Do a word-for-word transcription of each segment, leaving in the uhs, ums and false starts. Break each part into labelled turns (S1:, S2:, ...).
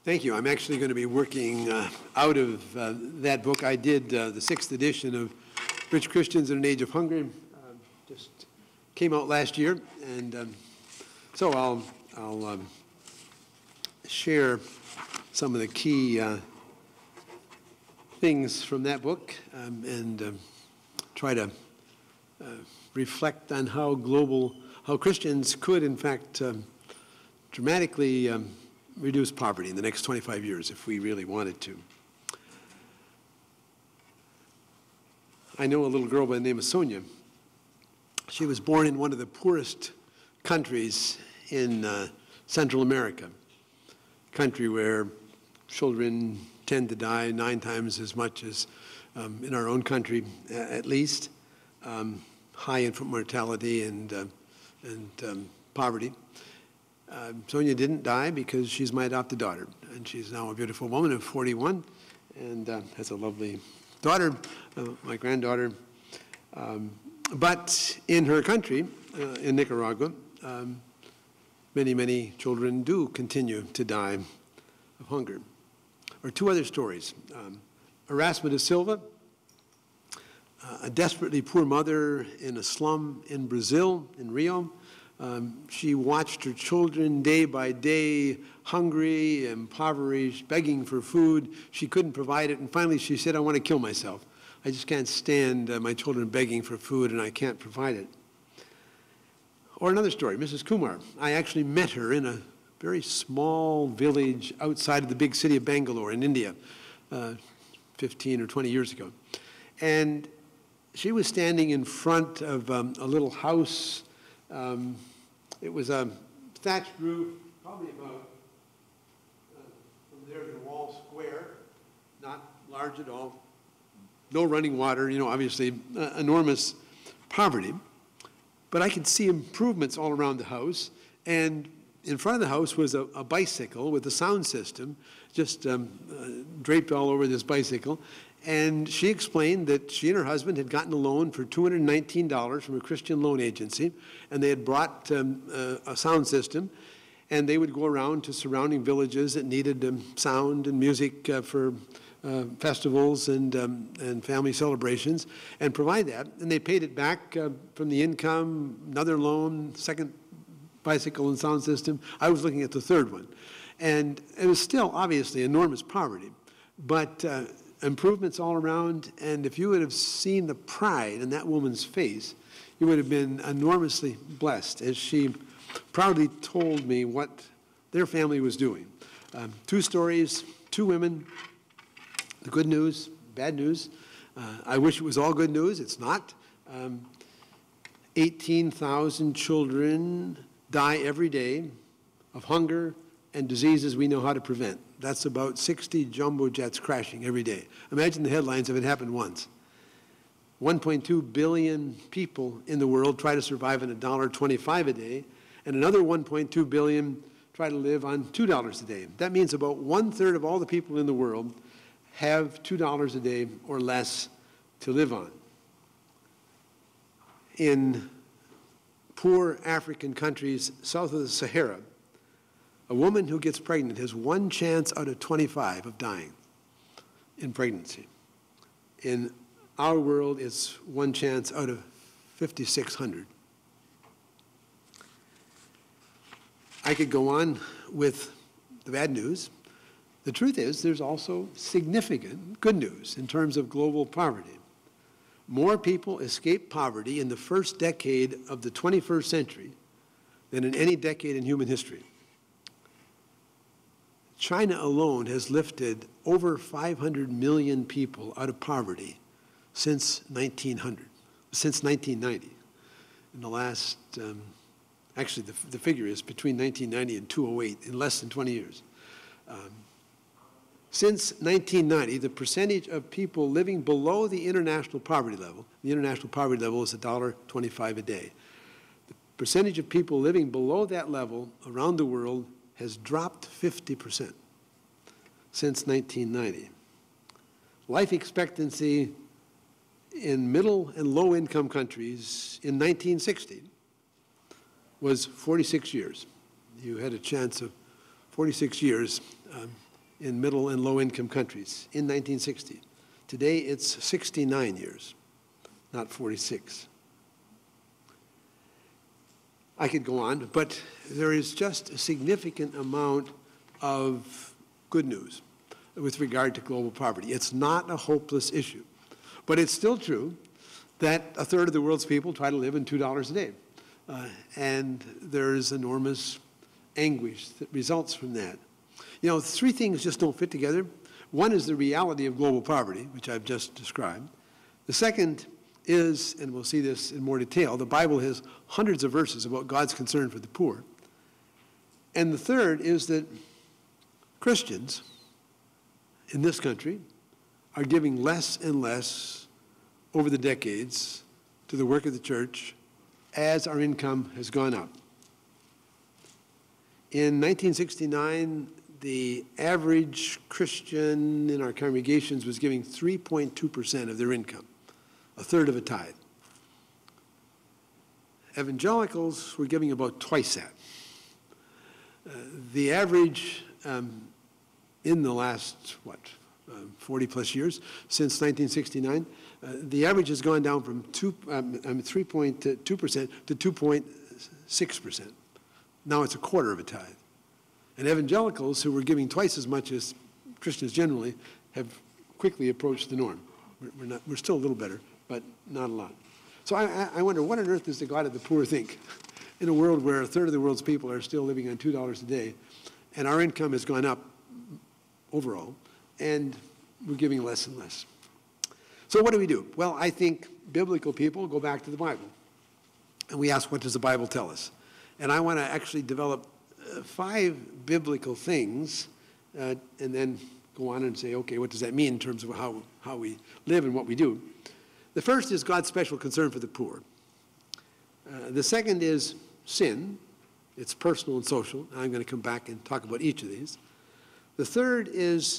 S1: Thank you. I'm actually going to be working uh, out of uh, that book. I did uh, the sixth edition of Rich Christians in an Age of Hunger. Uh, just came out last year, and um, so I'll, I'll um, share some of the key uh, things from that book um, and um, try to uh, reflect on how global, how Christians could, in fact, um, dramatically um, reduce poverty in the next twenty-five years if we really wanted to. I know a little girl by the name of Sonia. She was born in one of the poorest countries in uh, Central America, a country where children tend to die nine times as much as um, in our own country, uh, at least. Um, high infant mortality and, uh, and um, poverty. Uh, Sonia didn't die because she's my adopted daughter, and she's now a beautiful woman of forty-one and uh, has a lovely daughter, uh, my granddaughter. Um, but in her country, uh, in Nicaragua, um, many, many children do continue to die of hunger. Or two other stories. Um, Erasma da Silva, uh, a desperately poor mother in a slum in Brazil, in Rio. Um, she watched her children day by day, hungry, impoverished, begging for food. She couldn't provide it, and finally she said, I want to kill myself. I just can't stand uh, my children begging for food, and I can't provide it. Or another story, Missus Kumar. I actually met her in a very small village outside of the big city of Bangalore in India, uh, fifteen or twenty years ago. And she was standing in front of um, a little house. Um, it was a thatched roof, probably about uh, from there to the wall square, not large at all. No running water, you know, obviously uh, enormous poverty. But I could see improvements all around the house. And in front of the house was a, a bicycle with a sound system, just um, uh, draped all over this bicycle. And she explained that she and her husband had gotten a loan for two hundred nineteen dollars from a Christian loan agency, and they had brought um, uh, a sound system, and they would go around to surrounding villages that needed um, sound and music uh, for uh, festivals and, um, and family celebrations, and provide that. And they paid it back uh, from the income, another loan, second bicycle and sound system. I was looking at the third one. And it was still obviously enormous poverty, but uh, improvements all around, and if you would have seen the pride in that woman's face, you would have been enormously blessed as she proudly told me what their family was doing. Um, two stories, two women, the good news, bad news. Uh, I wish it was all good news. It's not. Um, eighteen thousand children die every day of hunger and diseases we know how to prevent. That's about sixty jumbo jets crashing every day. Imagine the headlines if it happened once. one point two billion people in the world try to survive on one dollar twenty-five a day, and another one point two billion try to live on two dollars a day. That means about one-third of all the people in the world have two dollars a day or less to live on. In poor African countries south of the Sahara, a woman who gets pregnant has one chance out of twenty-five of dying in pregnancy. In our world, it's one chance out of fifty-six hundred. I could go on with the bad news. The truth is, there's also significant good news in terms of global poverty. More people escaped poverty in the first decade of the twenty-first century than in any decade in human history. China alone has lifted over five hundred million people out of poverty since nineteen hundred, since nineteen ninety. In the last, um, actually the, the figure is between nineteen ninety and two thousand eight, in less than twenty years. Um, since nineteen ninety, the percentage of people living below the international poverty level, the international poverty level is one dollar twenty-five a day. The percentage of people living below that level around the world has dropped fifty percent since nineteen ninety. Life expectancy in middle and low income countries in nineteen sixty was forty-six years. You had a chance of forty-six years um, in middle and low-income countries in nineteen sixty. Today, it's sixty-nine years, not forty-six. I could go on, but there is just a significant amount of good news with regard to global poverty. It's not a hopeless issue, but it's still true that a third of the world's people try to live on two dollars a day, uh, and there's enormous anguish that results from that. You know, three things just don't fit together. One is the reality of global poverty, which I've just described. The second is, and we'll see this in more detail, the Bible has hundreds of verses about God's concern for the poor. And the third is that Christians in this country are giving less and less over the decades to the work of the church as our income has gone up. In nineteen sixty-nine, the average Christian in our congregations was giving three point two percent of their income, a third of a tithe. Evangelicals were giving about twice that. Uh, the average um, in the last, what, uh, forty plus years, since nineteen sixty-nine, uh, the average has gone down from two, um, um, three point two percent to two point six percent. Now it's a quarter of a tithe. And evangelicals, who were giving twice as much as Christians generally, have quickly approached the norm. We're, we're, not, we're still a little better, but not a lot. So I, I wonder, what on earth does the God of the poor think? In a world where a third of the world's people are still living on two dollars a day, and our income has gone up overall, and we're giving less and less. So what do we do? Well, I think biblical people go back to the Bible, and we ask, what does the Bible tell us? And I want to actually develop uh, five biblical things, uh, and then go on and say, okay, what does that mean in terms of how, how we live and what we do? The first is God's special concern for the poor. Uh, the second is sin. It's personal and social. I'm going to come back and talk about each of these. The third is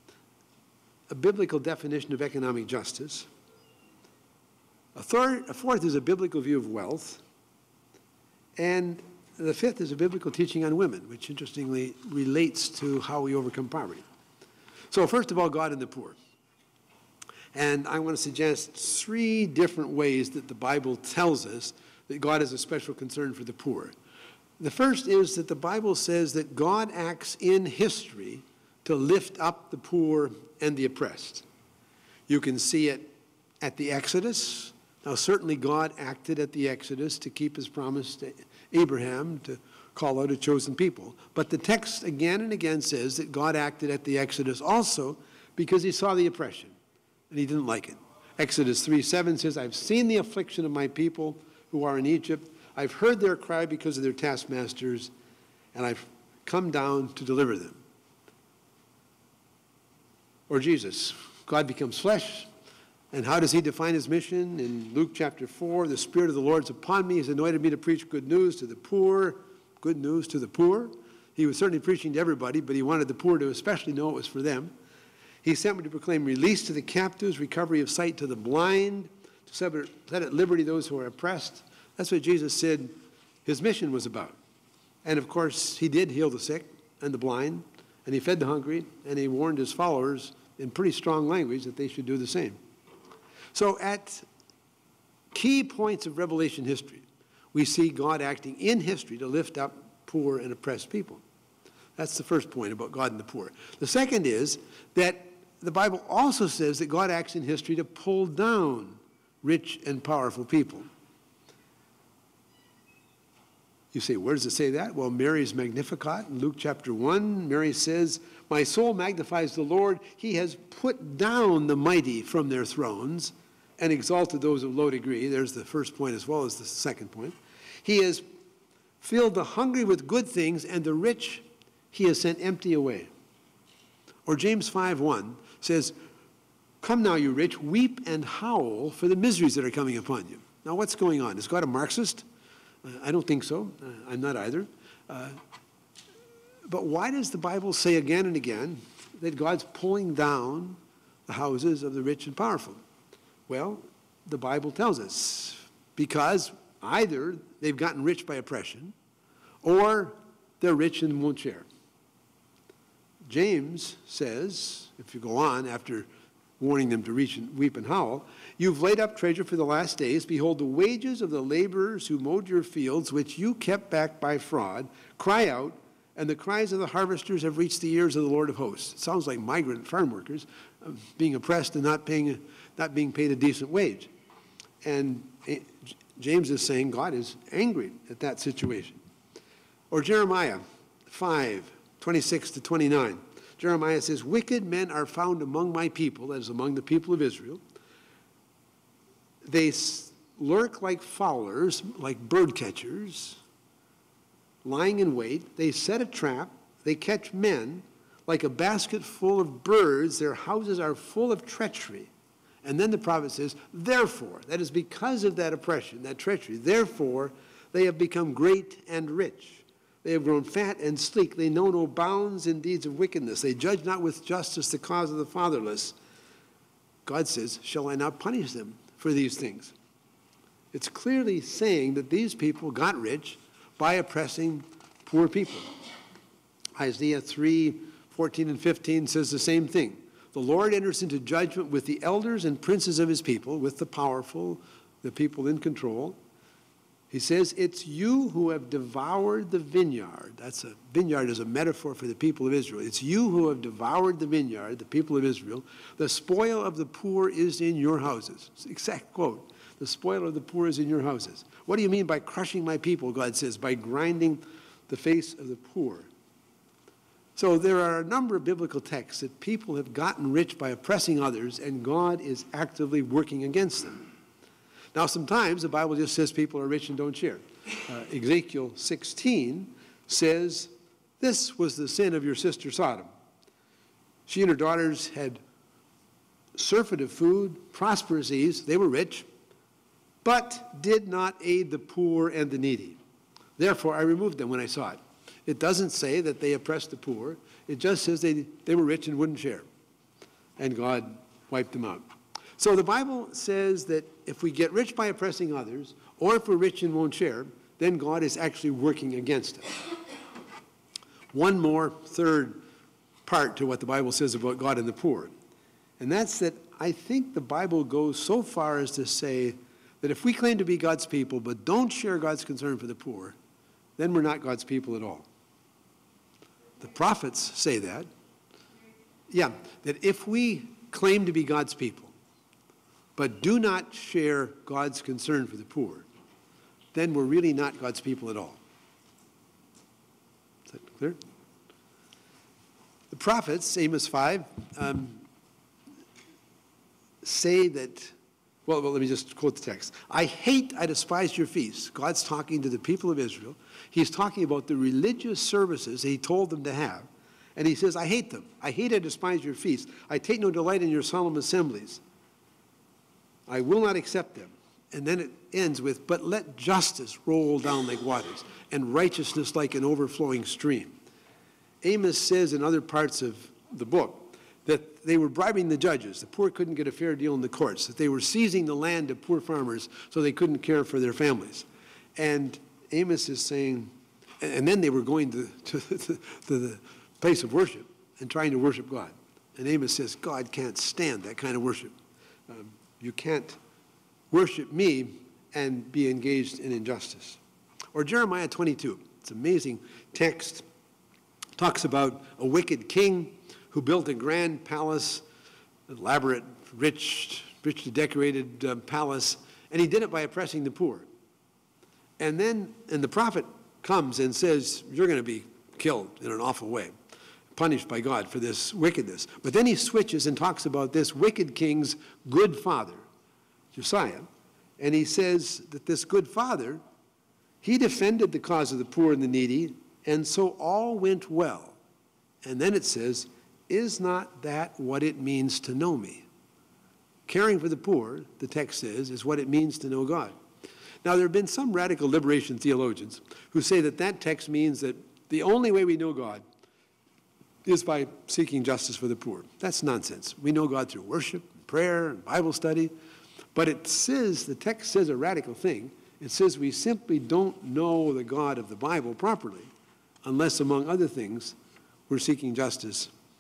S1: a biblical definition of economic justice. A, third, a fourth is a biblical view of wealth. And the fifth is a biblical teaching on women, which interestingly relates to how we overcome poverty. So first of all, God and the poor. And I want to suggest three different ways that the Bible tells us that God has a special concern for the poor. The first is that the Bible says that God acts in history to lift up the poor and the oppressed. You can see it at the Exodus. Now, certainly God acted at the Exodus to keep his promise to Abraham to call out a chosen people. But the text again and again says that God acted at the Exodus also because he saw the oppression, and he didn't like it. Exodus three seven says, I've seen the affliction of my people who are in Egypt. I've heard their cry because of their taskmasters, and I've come down to deliver them. Or Jesus, God becomes flesh. And how does he define his mission? In Luke chapter four, the Spirit of the Lord is upon me. He's anointed me to preach good news to the poor. Good news to the poor. He was certainly preaching to everybody, but he wanted the poor to especially know it was for them. He sent me to proclaim release to the captives, recovery of sight to the blind, to set at liberty those who are oppressed. That's what Jesus said his mission was about. And of course, he did heal the sick and the blind, and he fed the hungry, and he warned his followers in pretty strong language that they should do the same. So at key points of Revelation history, we see God acting in history to lift up poor and oppressed people. That's the first point about God and the poor. The second is that the Bible also says that God acts in history to pull down rich and powerful people. You say, where does it say that? Well, Mary's Magnificat in Luke chapter one, Mary says, my soul magnifies the Lord. He has put down the mighty from their thrones and exalted those of low degree. There's the first point as well as the second point. He has filled the hungry with good things, and the rich he has sent empty away. Or James five one says, come now, you rich, weep and howl for the miseries that are coming upon you. Now, what's going on? Is God a Marxist? Uh, I don't think so. Uh, I'm not either. Uh, but why does the Bible say again and again that God's pulling down the houses of the rich and powerful? Well, the Bible tells us because either they've gotten rich by oppression or they're rich and won't share. James says, if you go on after warning them to reach and weep and howl, you've laid up treasure for the last days. Behold, the wages of the laborers who mowed your fields, which you kept back by fraud, cry out, and the cries of the harvesters have reached the ears of the Lord of hosts. It sounds like migrant farm workers uh, being oppressed and not paying, not being paid a decent wage. And James is saying God is angry at that situation. Or Jeremiah five, twenty-six to twenty-nine. Jeremiah says, wicked men are found among my people, that is among the people of Israel. They lurk like fowlers, like bird catchers, lying in wait. They set a trap. They catch men like a basket full of birds. Their houses are full of treachery. And then the prophet says, therefore, that is because of that oppression, that treachery, therefore they have become great and rich. They have grown fat and sleek. They know no bounds in deeds of wickedness. They judge not with justice the cause of the fatherless. God says, shall I not punish them for these things? It's clearly saying that these people got rich by oppressing poor people. Isaiah three, fourteen and fifteen says the same thing. The Lord enters into judgment with the elders and princes of his people, with the powerful, the people in control. He says, it's you who have devoured the vineyard. That's a vineyard is a metaphor for the people of Israel. It's you who have devoured the vineyard, the people of Israel. The spoil of the poor is in your houses. It's the exact quote. The spoil of the poor is in your houses. What do you mean by crushing my people, God says? By grinding the face of the poor. So there are a number of biblical texts that people have gotten rich by oppressing others, and God is actively working against them. Now, sometimes the Bible just says people are rich and don't share. Uh, Ezekiel sixteen says, this was the sin of your sister Sodom. She and her daughters had surfeit of food, prosperous ease, they were rich, but did not aid the poor and the needy. Therefore, I removed them when I saw it. It doesn't say that they oppressed the poor. It just says they, they were rich and wouldn't share. And God wiped them out. So the Bible says that if we get rich by oppressing others, or if we're rich and won't share, then God is actually working against us. One more, third part to what the Bible says about God and the poor. And that's that I think the Bible goes so far as to say that if we claim to be God's people but don't share God's concern for the poor, then we're not God's people at all. The prophets say that. Yeah, that if we claim to be God's people but do not share God's concern for the poor, then we're really not God's people at all. Is that clear? The prophets, Amos five, um, say that, well, well, let me just quote the text. I hate, I despise your feasts. God's talking to the people of Israel. He's talking about the religious services he told them to have. And he says, I hate them. I hate, I despise your feasts. I take no delight in your solemn assemblies. I will not accept them. And then it ends with, but let justice roll down like waters, and righteousness like an overflowing stream. Amos says in other parts of the book that they were bribing the judges. The poor couldn't get a fair deal in the courts, that they were seizing the land of poor farmers so they couldn't care for their families. And Amos is saying, and then they were going to, to, to, to the place of worship and trying to worship God. And Amos says, God can't stand that kind of worship. Um, you can't worship me and be engaged in injustice. Or Jeremiah twenty-two. It's an amazing text. Talks about a wicked king who built a grand palace, elaborate, rich, richly decorated uh, palace, and he did it by oppressing the poor. And then, and the prophet comes and says, you're going to be killed in an awful way, punished by God for this wickedness. But then he switches and talks about this wicked king's good father, Josiah, and he says that this good father, he defended the cause of the poor and the needy, and so all went well. And then it says, is not that what it means to know me? Caring for the poor, the text says, is what it means to know God. Now, there have been some radical liberation theologians who say that that text means that the only way we know God is by seeking justice for the poor. That's nonsense. We know God through worship, prayer, and Bible study. But it says, the text says a radical thing. It says we simply don't know the God of the Bible properly unless, among other things, we're seeking justice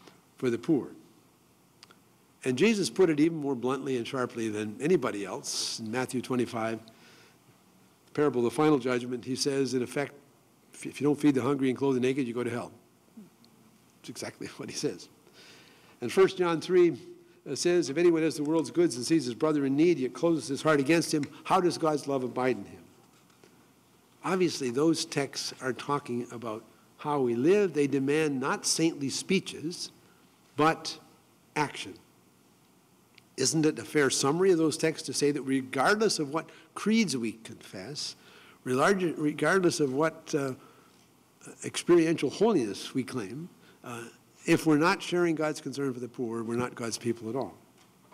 S1: for the poor. And Jesus put it even more bluntly and sharply than anybody else in Matthew twenty-five, the parable of the final judgment. He says, in effect, if you don't feed the hungry and clothe the naked, you go to hell. That's exactly what he says. And First John three says, if anyone has the world's goods and sees his brother in need, yet closes his heart against him, how does God's love abide in him? Obviously, those texts are talking about how we live. They demand not saintly speeches, but action. Isn't it a fair summary of those texts to say that regardless of what creeds we confess, regardless of what uh, experiential holiness we claim, uh, if we're not sharing God's concern for the poor, we're not God's people at all?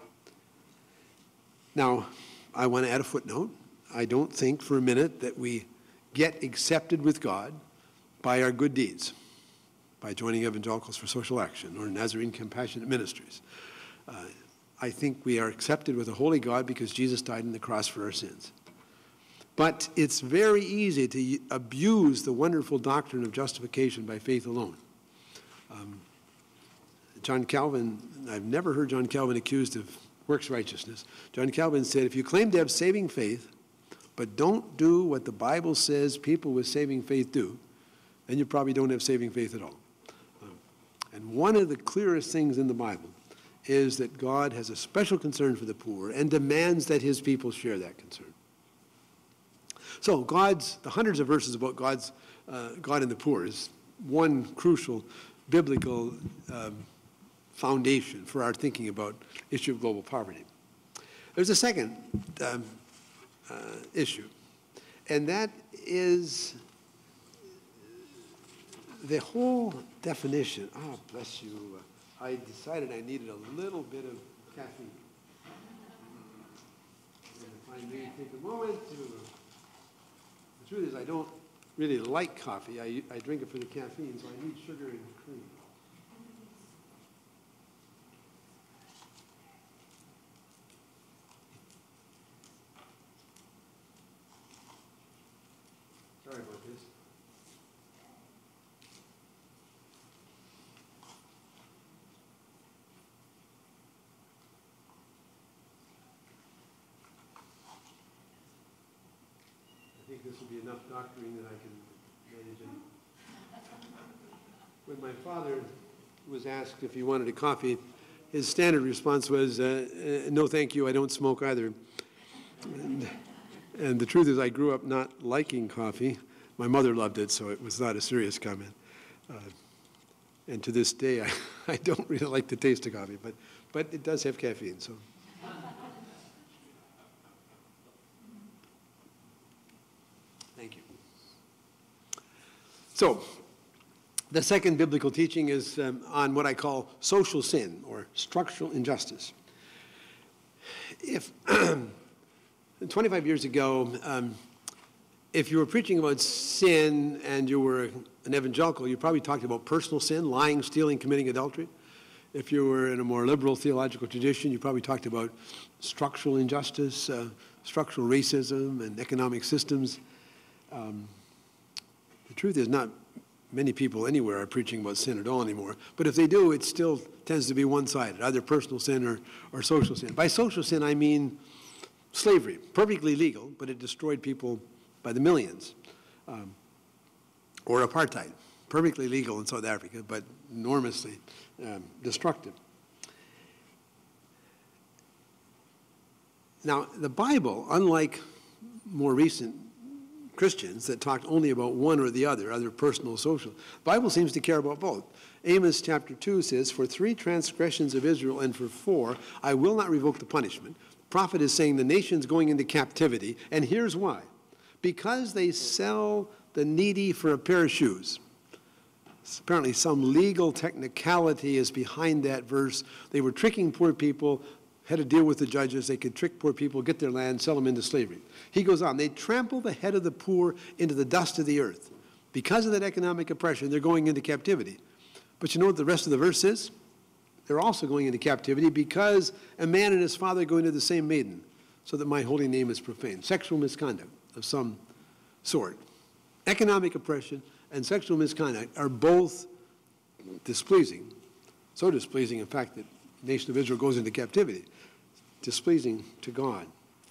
S1: Now, I want to add a footnote. I don't think for a minute that we get accepted with God by our good deeds, by joining Evangelicals for Social Action or Nazarene Compassionate Ministries. Uh, I think we are accepted with a holy God because Jesus died on the cross for our sins. But it's very easy to abuse the wonderful doctrine of justification by faith alone. Um, John Calvin, I've never heard John Calvin accused of works righteousness. John Calvin said, if you claim to have saving faith, but don't do what the Bible says people with saving faith do, then you probably don't have saving faith at all. Um, and one of the clearest things in the Bible is that God has a special concern for the poor and demands that his people share that concern. So God's, the hundreds of verses about God's, uh, God and the poor is one crucial biblical um, foundation for our thinking about the issue of global poverty. There's a second um, uh, issue, and that is the whole definition. Ah, oh, bless you. Uh, I decided I needed a little bit of caffeine. And if I may take a moment to, the truth is I don't really like coffee. I, I drink it for the caffeine, so I need sugar and cream. Sorry about this. I think this will be enough doctoring that I can manage it. When my father was asked if he wanted a coffee, his standard response was, uh, uh, no thank you, I don't smoke either. And, and the truth is I grew up not liking coffee. My mother loved it, so it was not a serious comment. Uh, and to this day, I, I don't really like the taste of coffee, but, but it does have caffeine, so. Thank you. So, the second biblical teaching is um, on what I call social sin or structural injustice. If twenty-five years ago, um, if you were preaching about sin and you were an evangelical, you probably talked about personal sin, lying, stealing, committing adultery. If you were in a more liberal theological tradition, you probably talked about structural injustice, uh, structural racism, and economic systems. Um, the truth is not many people anywhere are preaching about sin at all anymore. But if they do, it still tends to be one-sided, either personal sin or, or social sin. By social sin, I mean slavery, perfectly legal, but it destroyed people by the millions. Um, or apartheid, perfectly legal in South Africa, but enormously um, destructive. Now, the Bible, unlike more recent Christians that talked only about one or the other, either personal or social, the Bible seems to care about both. Amos chapter two says, for three transgressions of Israel and for four, I will not revoke the punishment. The prophet is saying the nation's going into captivity, and here's why. Because they sell the needy for a pair of shoes. Apparently some legal technicality is behind that verse. They were tricking poor people, had to deal with the judges. They could trick poor people, get their land, sell them into slavery. He goes on, they trample the head of the poor into the dust of the earth. Because of that economic oppression, they're going into captivity. But you know what the rest of the verse is? They're also going into captivity because a man and his father go into the same maiden, so that my holy name is profaned. Sexual misconduct of some sort. Economic oppression and sexual misconduct are both displeasing. So displeasing, in fact, that the nation of Israel goes into captivity. Displeasing to God.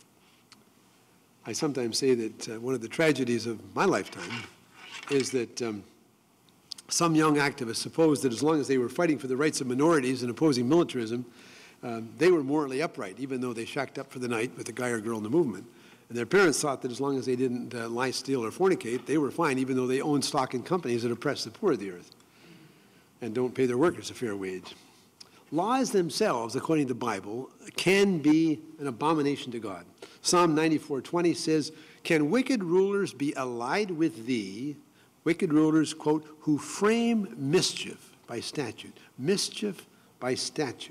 S1: I sometimes say that uh, one of the tragedies of my lifetime is that um, some young activists suppose that as long as they were fighting for the rights of minorities and opposing militarism, um, they were morally upright, even though they shacked up for the night with a guy or girl in the movement. And their parents thought that as long as they didn't uh, lie, steal, or fornicate, they were fine, even though they owned stock in companies that oppress the poor of the earth and don't pay their workers a fair wage. Laws themselves, according to the Bible, can be an abomination to God. Psalm ninety-four twenty says, "Can wicked rulers be allied with thee?" Wicked rulers, quote, "who frame mischief by statute." Mischief by statute.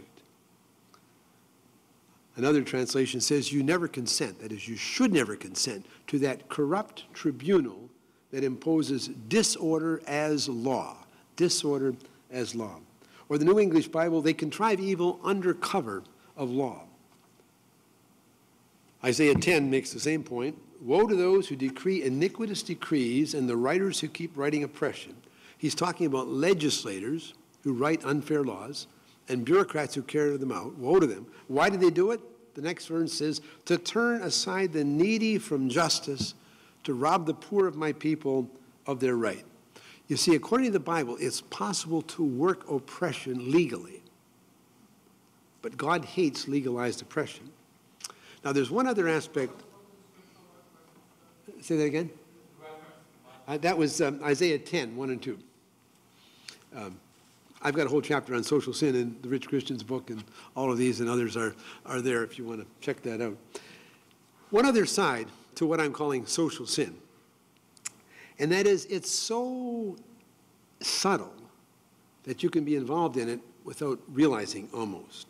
S1: Another translation says, "You never consent," that is, you should never consent, "to that corrupt tribunal that imposes disorder as law." Disorder as law. Or the New English Bible, "They contrive evil under cover of law." Isaiah ten makes the same point. "Woe to those who decree iniquitous decrees and the writers who keep writing oppression." He's talking about legislators who write unfair laws and bureaucrats who carry them out. Woe to them. Why do they do it? The next verse says, "To turn aside the needy from justice, to rob the poor of my people of their right." You see, according to the Bible, it's possible to work oppression legally. But God hates legalized oppression. Now, there's one other aspect. Say that again? Uh, that was um, Isaiah ten, one and two. Um, I've got a whole chapter on social sin in the Rich Christian's book, and all of these and others are, are there if you want to check that out. One other side to what I'm calling social sin, and that is it's so subtle that you can be involved in it without realizing almost.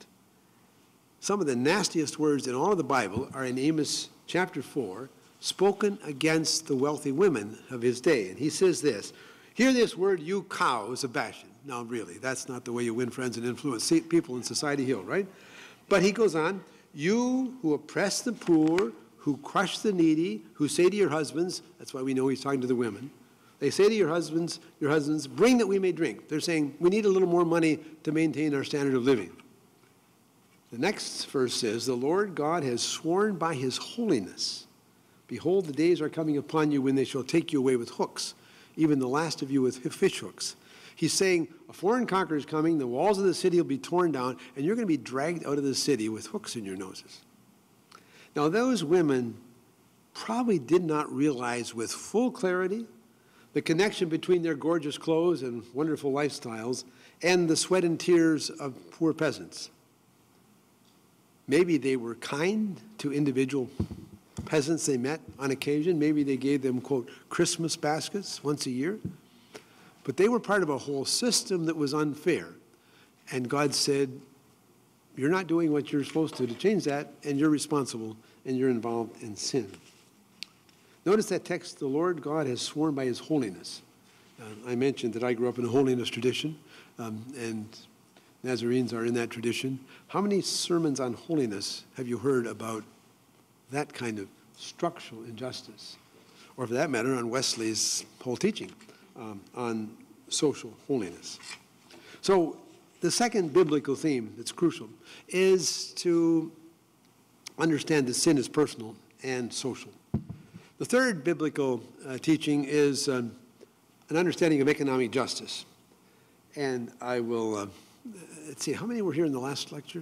S1: Some of the nastiest words in all of the Bible are in Amos chapter four, spoken against the wealthy women of his day. And he says this, "Hear this word, you cows of Bashan." Now, really, that's not the way you win friends and influence people in Society Hill, right? But he goes on, "You who oppress the poor, who crush the needy, who say to your husbands," that's why we know he's talking to the women, they say to your husbands, your husbands, "Bring that we may drink." They're saying, we need a little more money to maintain our standard of living. The next verse says, "The Lord God has sworn by his holiness, behold, the days are coming upon you when they shall take you away with hooks, even the last of you with fish hooks." He's saying, a foreign conqueror is coming, the walls of the city will be torn down, and you're going to be dragged out of the city with hooks in your noses. Now, those women probably did not realize with full clarity the connection between their gorgeous clothes and wonderful lifestyles and the sweat and tears of poor peasants. Maybe they were kind to individual peasants they met on occasion. Maybe they gave them, quote, Christmas baskets once a year. But they were part of a whole system that was unfair. And God said, you're not doing what you're supposed to to change that, and you're responsible, and you're involved in sin. Notice that text, "The Lord God has sworn by his holiness." Uh, I mentioned that I grew up in a holiness tradition, um, and Nazarenes are in that tradition. How many sermons on holiness have you heard about that kind of structural injustice? Or for that matter, on Wesley's whole teaching um, on social holiness. So the second biblical theme that's crucial is to understand that sin is personal and social. The third biblical uh, teaching is um, an understanding of economic justice. And I will, uh, let's see, how many were here in the last lecture?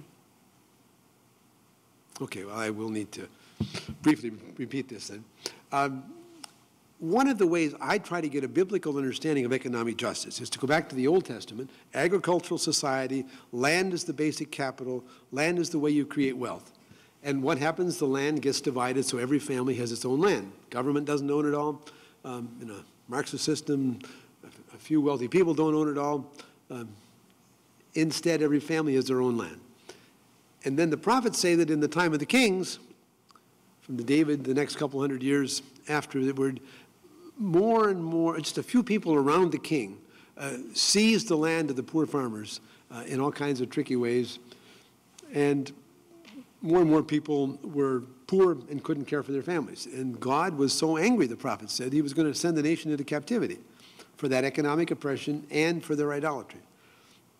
S1: Okay, well, I will need to briefly repeat this then. Um, one of the ways I try to get a biblical understanding of economic justice is to go back to the Old Testament, agricultural society, land is the basic capital, land is the way you create wealth. And what happens? The land gets divided so every family has its own land. Government doesn't own it all. Um, in a Marxist system, a few wealthy people don't own it all. Um, instead, every family has their own land. And then the prophets say that in the time of the kings, from the David, the next couple hundred years afterward, more and more, just a few people around the king uh, seized the land of the poor farmers uh, in all kinds of tricky ways. And more and more people were poor and couldn't care for their families. And God was so angry, the prophet said, he was going to send the nation into captivity for that economic oppression and for their idolatry.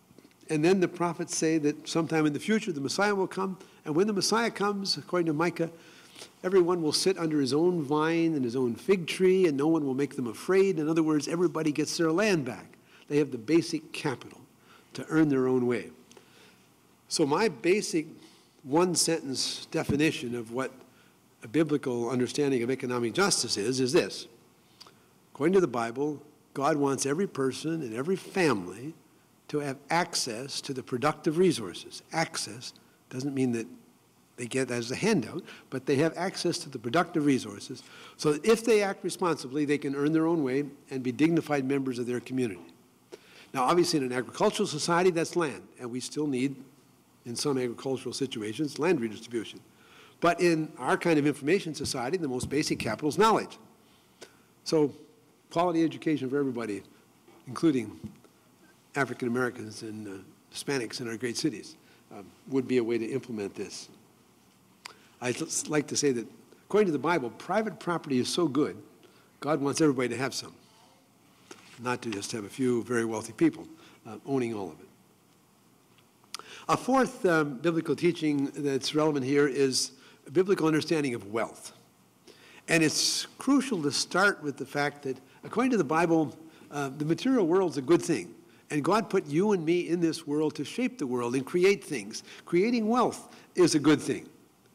S1: And then the prophets say that sometime in the future the Messiah will come. And when the Messiah comes, according to Micah, everyone will sit under his own vine and his own fig tree, and no one will make them afraid. In other words, everybody gets their land back. They have the basic capital to earn their own way. So my basic one-sentence definition of what a biblical understanding of economic justice is, is this. According to the Bible, God wants every person and every family to have access to the productive resources. Access doesn't mean that they get as a handout, but they have access to the productive resources so that if they act responsibly, they can earn their own way and be dignified members of their community. Now, obviously, in an agricultural society, that's land, and we still need, in some agricultural situations, land redistribution. But in our kind of information society, the most basic capital is knowledge. So quality education for everybody, including African Americans and uh, Hispanics in our great cities, um, would be a way to implement this. I'd like to say that, according to the Bible, private property is so good, God wants everybody to have some, not to just have a few very wealthy people uh, owning all of it. A fourth um, biblical teaching that's relevant here is a biblical understanding of wealth. And it's crucial to start with the fact that, according to the Bible, uh, the material world's a good thing. And God put you and me in this world to shape the world and create things. Creating wealth is a good thing.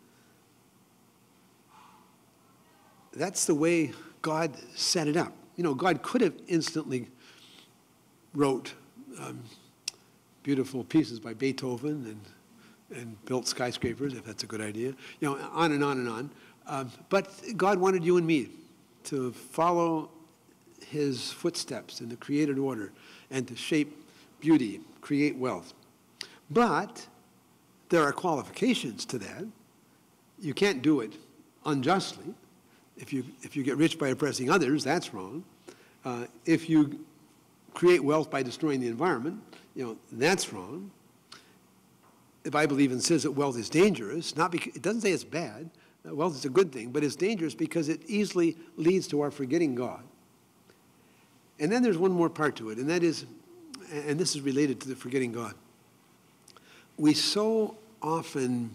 S1: That's the way God set it up. You know, God could have instantly wrote um, beautiful pieces by Beethoven and, and built skyscrapers, if that's a good idea. You know, on and on and on. Um, but God wanted you and me to follow his footsteps in the created order and to shape beauty, create wealth. But there are qualifications to that. You can't do it unjustly. If you, if you get rich by oppressing others, that's wrong. Uh, if you create wealth by destroying the environment, you know, that's wrong. The Bible even says that wealth is dangerous. Not because, it doesn't say it's bad. Uh, wealth is a good thing, but it's dangerous because it easily leads to our forgetting God. And then there's one more part to it, and that is, and this is related to the forgetting God. We so often,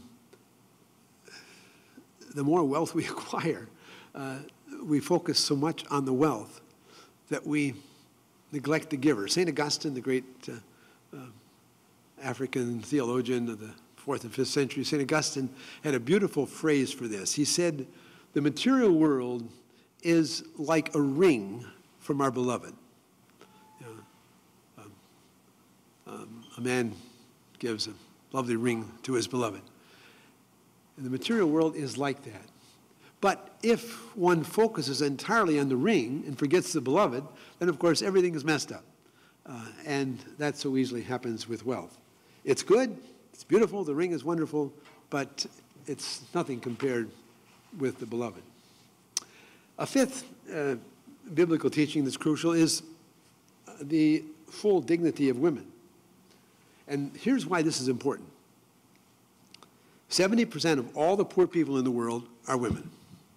S1: the more wealth we acquire, uh, we focus so much on the wealth that we neglect the giver. Saint Augustine, the great uh, uh, African theologian of the fourth and fifth century, Saint Augustine had a beautiful phrase for this. He said, the material world is like a ring from our beloved. You know, um, um, a man gives a lovely ring to his beloved. And the material world is like that. But if one focuses entirely on the ring and forgets the beloved, then of course everything is messed up. Uh, and that so easily happens with wealth. It's good, it's beautiful, the ring is wonderful, but it's nothing compared with the beloved. A fifth uh, biblical teaching that's crucial is the full dignity of women. And here's why this is important. seventy percent of all the poor people in the world are women.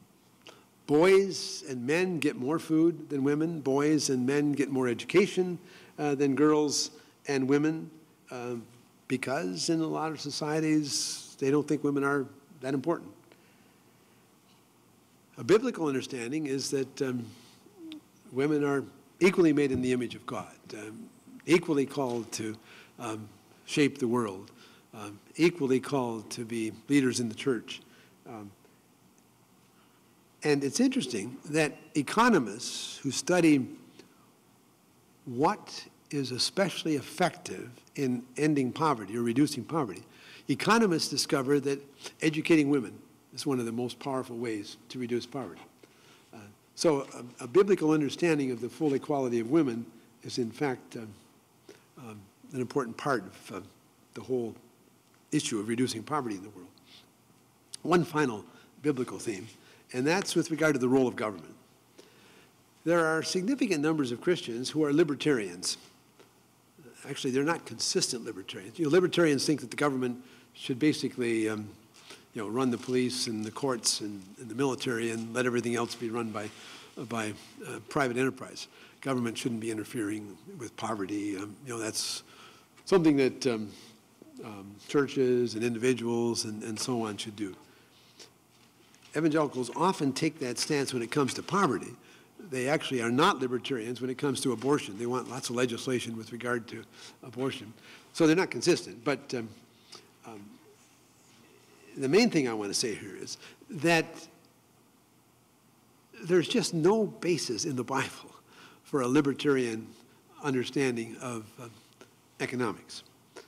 S1: Boys and men get more food than women. Boys and men get more education uh, than girls and women uh, because in a lot of societies, they don't think women are that important. A biblical understanding is that um, women are equally made in the image of God, um, equally called to um, shape the world, um, equally called to be leaders in the church. Um, and it's interesting that economists who study what is especially effective in ending poverty or reducing poverty, economists discover that educating women is one of the most powerful ways to reduce poverty. Uh, so a, a biblical understanding of the full equality of women is in fact uh, um, an important part of uh, the whole issue of reducing poverty in the world. One final biblical theme, and that's with regard to the role of government. There are significant numbers of Christians who are libertarians. Actually, they're not consistent libertarians. You know, libertarians think that the government should basically um, you know, run the police and the courts and, and the military and let everything else be run by, uh, by uh, private enterprise. Government shouldn't be interfering with poverty. Um, you know, that's something that um, um, churches and individuals and, and so on should do. Evangelicals often take that stance when it comes to poverty. They actually are not libertarians when it comes to abortion. They want lots of legislation with regard to abortion. So they're not consistent. But um, um, the main thing I want to say here is that there's just no basis in the Bible for a libertarian understanding of uh, economics.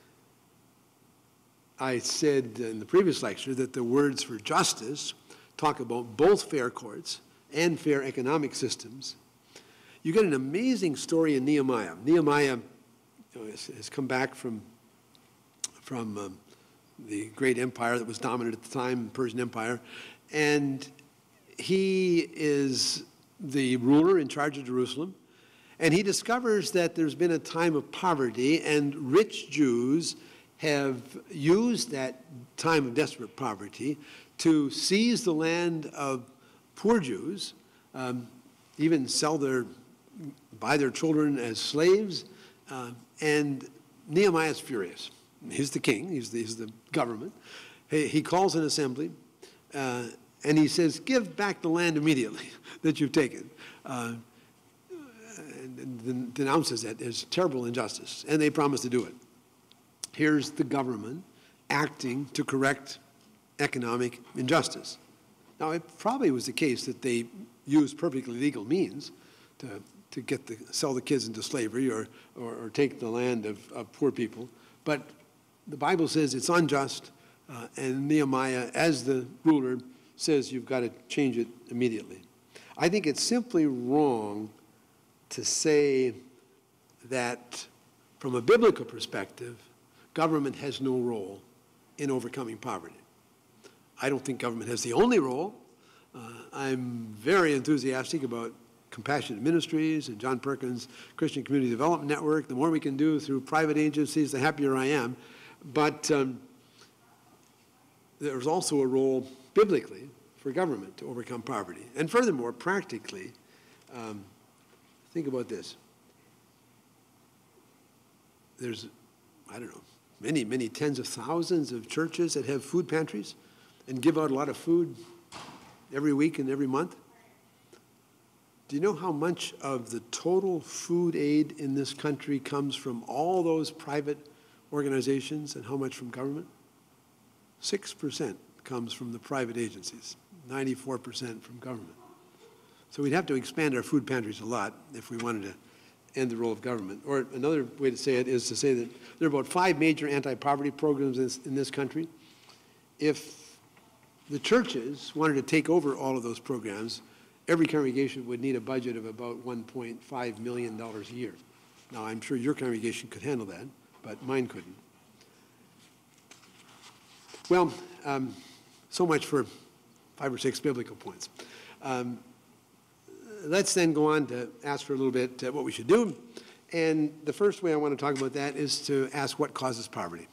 S1: I said in the previous lecture that the words for justice talk about both fair courts and fair economic systems. You get an amazing story in Nehemiah. Nehemiah you know, has, has come back from, from um, the great empire that was dominant at the time, the Persian Empire, and he is the ruler in charge of Jerusalem, and he discovers that there's been a time of poverty, and rich Jews have used that time of desperate poverty to seize the land of poor Jews, um, even sell their, buy their children as slaves, uh, and Nehemiah's furious. He's the king, he's the, he's the government. He, he calls an assembly, uh, and he says, give back the land immediately that you've taken. Uh, and, and denounces that as terrible injustice, and they promise to do it. Here's the government acting to correct economic injustice. Now, it probably was the case that they used perfectly legal means to, to get the, sell the kids into slavery or, or, or take the land of, of poor people. But the Bible says it's unjust, uh, and Nehemiah, as the ruler, says you've got to change it immediately. I think it's simply wrong to say that, from a biblical perspective, government has no role in overcoming poverty. I don't think government has the only role. Uh, I'm very enthusiastic about compassionate ministries and John Perkins' Christian Community Development Network. The more we can do through private agencies, the happier I am. But um, there's also a role biblically for government to overcome poverty. And furthermore, practically, um, think about this. There's, I don't know, many, many tens of thousands of churches that have food pantries and give out a lot of food every week and every month. Do you know how much of the total food aid in this country comes from all those private organizations and how much from government? Six percent comes from the private agencies, ninety-four percent from government. So we'd have to expand our food pantries a lot if we wanted to end the role of government. Or another way to say it is to say that there are about five major anti-poverty programs in this, in this country. If the churches wanted to take over all of those programs, every congregation would need a budget of about one point five million dollars a year. Now, I'm sure your congregation could handle that, but mine couldn't. Well, um, so much for five or six biblical points. Um, let's then go on to ask for a little bit uh, what we should do. And the first way I want to talk about that is to ask what causes poverty.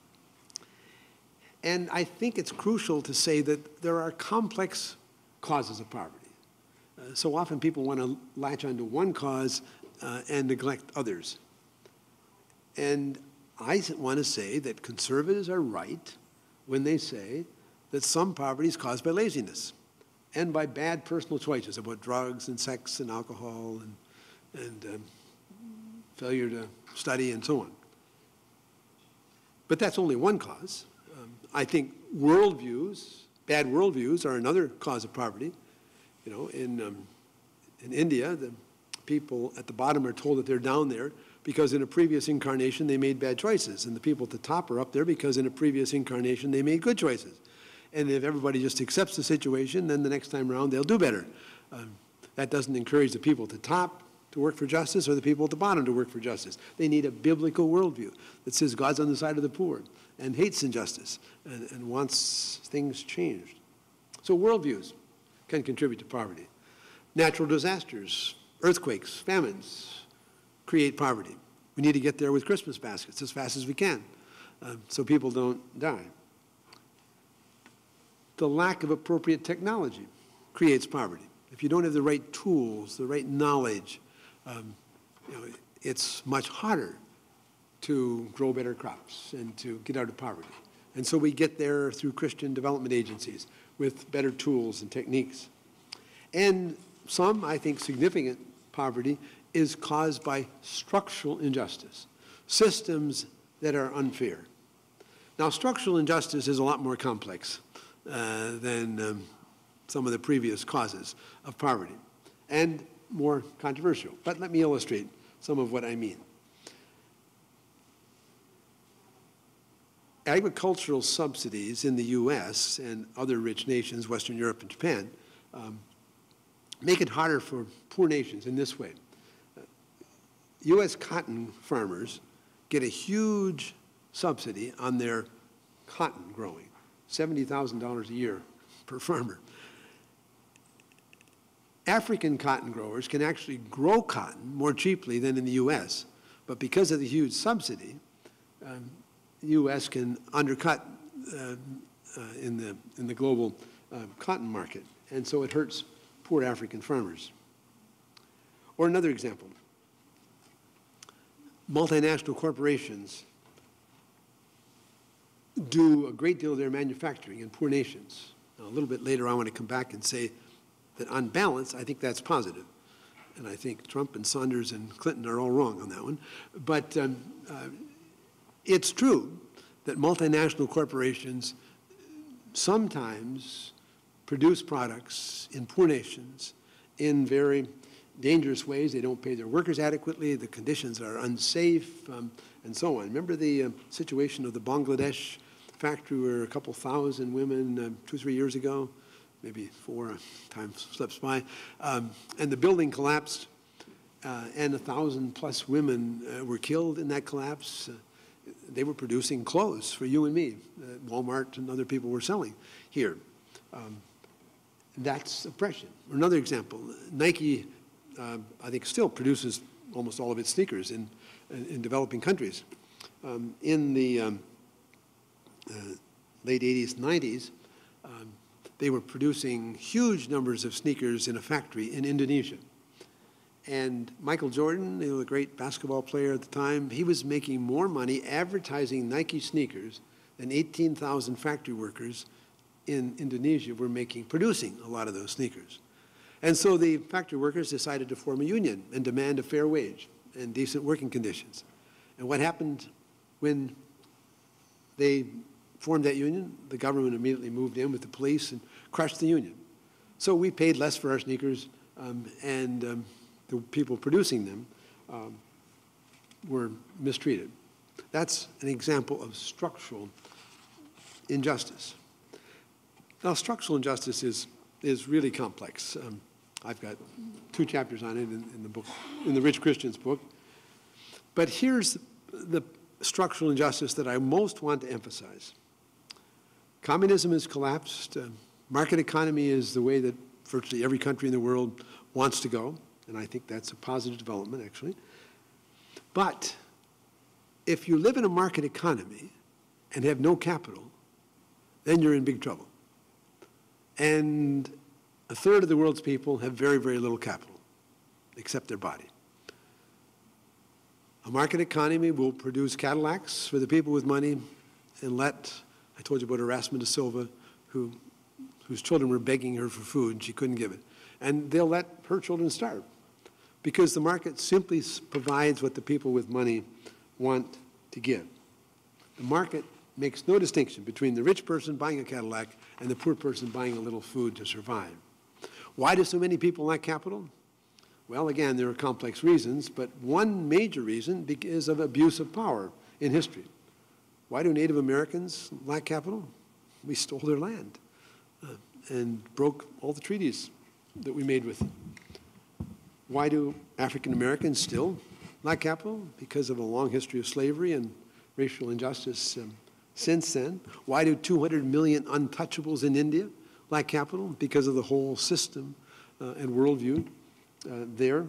S1: And I think it's crucial to say that there are complex causes of poverty. Uh, so often people want to latch onto one cause uh, and neglect others. And I want to say that conservatives are right when they say that some poverty is caused by laziness and by bad personal choices about drugs and sex and alcohol and, and um, failure to study and so on. But that's only one cause. Um, I think worldviews, bad worldviews, are another cause of poverty. You know, in, um, in India, the people at the bottom are told that they're down there because in a previous incarnation they made bad choices, and the people at the top are up there because in a previous incarnation they made good choices. And if everybody just accepts the situation, then the next time around they'll do better. Um, that doesn't encourage the people at the top to work for justice or the people at the bottom to work for justice. They need a biblical worldview that says God's on the side of the poor and hates injustice and, and wants things changed. So worldviews can contribute to poverty. Natural disasters, earthquakes, famines create poverty. We need to get there with Christmas baskets as fast as we can uh, so people don't die. The lack of appropriate technology creates poverty. If you don't have the right tools, the right knowledge, um, you know, it's much harder to grow better crops and to get out of poverty. And so we get there through Christian development agencies with better tools and techniques. And some, I think, significant poverty is caused by structural injustice, systems that are unfair. Now, structural injustice is a lot more complex uh, than um, some of the previous causes of poverty, and more controversial. But let me illustrate some of what I mean. Agricultural subsidies in the U S and other rich nations, Western Europe and Japan, um, make it harder for poor nations in this way. Uh, U S cotton farmers get a huge subsidy on their cotton growing, seventy thousand dollars a year per farmer. African cotton growers can actually grow cotton more cheaply than in the U S, but because of the huge subsidy, um, the U S can undercut uh, uh, in, the, in the global uh, cotton market, and so it hurts poor African farmers. Or another example, multinational corporations do a great deal of their manufacturing in poor nations. Now, a little bit later, I want to come back and say that on balance, I think that's positive. And I think Trump and Saunders and Clinton are all wrong on that one. But um, uh, it's true that multinational corporations sometimes produce products in poor nations in very dangerous ways. They don't pay their workers adequately, the conditions are unsafe, um, and so on. Remember the uh, situation of the Bangladesh factory where a couple thousand women uh, two, three years ago, maybe four, time slips by, um, and the building collapsed, uh, and a thousand plus women uh, were killed in that collapse. Uh, they were producing clothes for you and me. Uh, Walmart and other people were selling here. Um, that's oppression. Or another example, Nike, uh, I think, still produces almost all of its sneakers in, in, in developing countries. Um, in the um, uh, late eighties, nineties, um, they were producing huge numbers of sneakers in a factory in Indonesia. And Michael Jordan, you know, the great basketball player at the time, he was making more money advertising Nike sneakers than eighteen thousand factory workers in Indonesia were making, producing a lot of those sneakers. And so the factory workers decided to form a union and demand a fair wage and decent working conditions. And what happened when they formed that union? The government immediately moved in with the police and crushed the union. So we paid less for our sneakers, um, and um, the people producing them um, were mistreated. That's an example of structural injustice. Now, structural injustice is, is really complex. Um, I've got two chapters on it in, in the book, in the Rich Christian's book. But here's the structural injustice that I most want to emphasize. Communism has collapsed. Uh, market economy is the way that virtually every country in the world wants to go, and I think that's a positive development, actually. But if you live in a market economy and have no capital, then you're in big trouble. And a third of the world's people have very, very little capital, except their body. A market economy will produce Cadillacs for the people with money and let, I told you about Erasmus de Silva, who, whose children were begging her for food and she couldn't give it. And they'll let her children starve because the market simply provides what the people with money want to give. The market makes no distinction between the rich person buying a Cadillac and the poor person buying a little food to survive. Why do so many people lack capital? Well, again, there are complex reasons, but one major reason is of abuse of power in history. Why do Native Americans lack capital? We stole their land uh, and broke all the treaties that we made with them. Why do African Americans still lack capital? Because of a long history of slavery and racial injustice um, since then. Why do two hundred million untouchables in India lack capital? Because of the whole system uh, and worldview uh, there.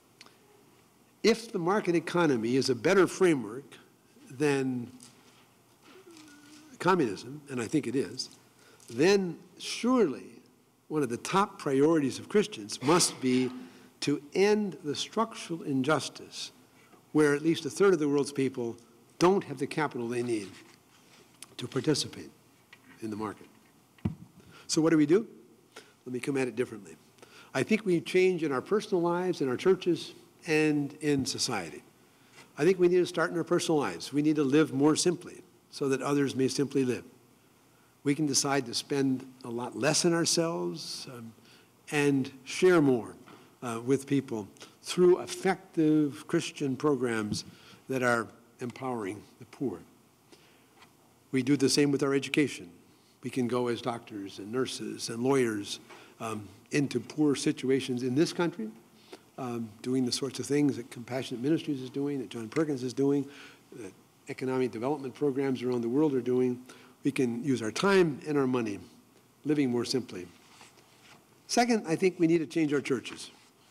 S1: If the market economy is a better framework than communism, and I think it is, then surely one of the top priorities of Christians must be to end the structural injustice where at least a third of the world's people don't have the capital they need to participate in the market. So what do we do? Let me come at it differently. I think we change in our personal lives, in our churches, and in society. I think we need to start in our personal lives. We need to live more simply so that others may simply live. We can decide to spend a lot less on ourselves um, and share more uh, with people through effective Christian programs that are empowering the poor. We do the same with our education. We can go as doctors and nurses and lawyers um, into poor situations in this country, um, doing the sorts of things that Compassionate Ministries is doing, that John Perkins is doing, that economic development programs around the world are doing. We can use our time and our money living more simply. Second, I think we need to change our churches.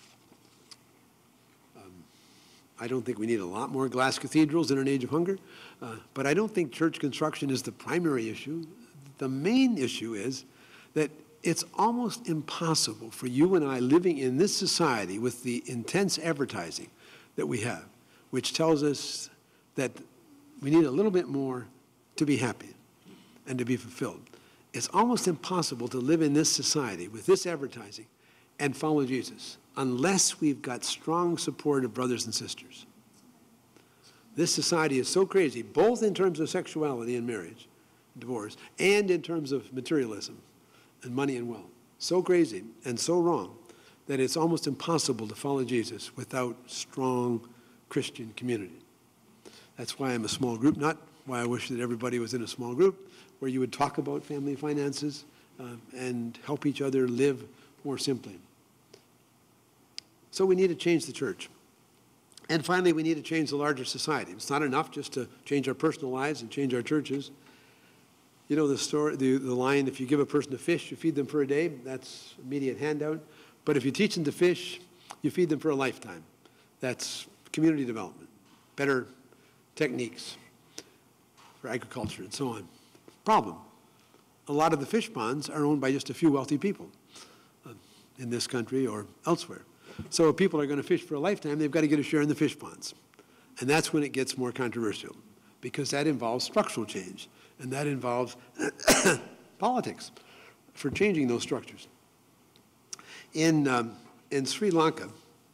S1: Um, I don't think we need a lot more glass cathedrals in an age of hunger, uh, but I don't think church construction is the primary issue. The main issue is that it's almost impossible for you and I living in this society with the intense advertising that we have, which tells us that we need a little bit more to be happy and to be fulfilled. It's almost impossible to live in this society with this advertising and follow Jesus unless we've got strong support of brothers and sisters. This society is so crazy, both in terms of sexuality and marriage, divorce, and in terms of materialism and money and wealth. So crazy and so wrong that it's almost impossible to follow Jesus without strong Christian community. That's why I'm a small group, not why I wish that everybody was in a small group where you would talk about family finances uh, and help each other live more simply. So we need to change the church. And finally, we need to change the larger society. It's not enough just to change our personal lives and change our churches. You know the story, the, the line, if you give a person a fish, you feed them for a day. That's immediate handout. But if you teach them to fish, you feed them for a lifetime. That's community development, better techniques for agriculture and so on. Problem, a lot of the fish ponds are owned by just a few wealthy people uh, in this country or elsewhere. So if people are going to fish for a lifetime, they've got to get a share in the fish ponds. And that's when it gets more controversial, because that involves structural change. And that involves politics for changing those structures. In, um, in Sri Lanka,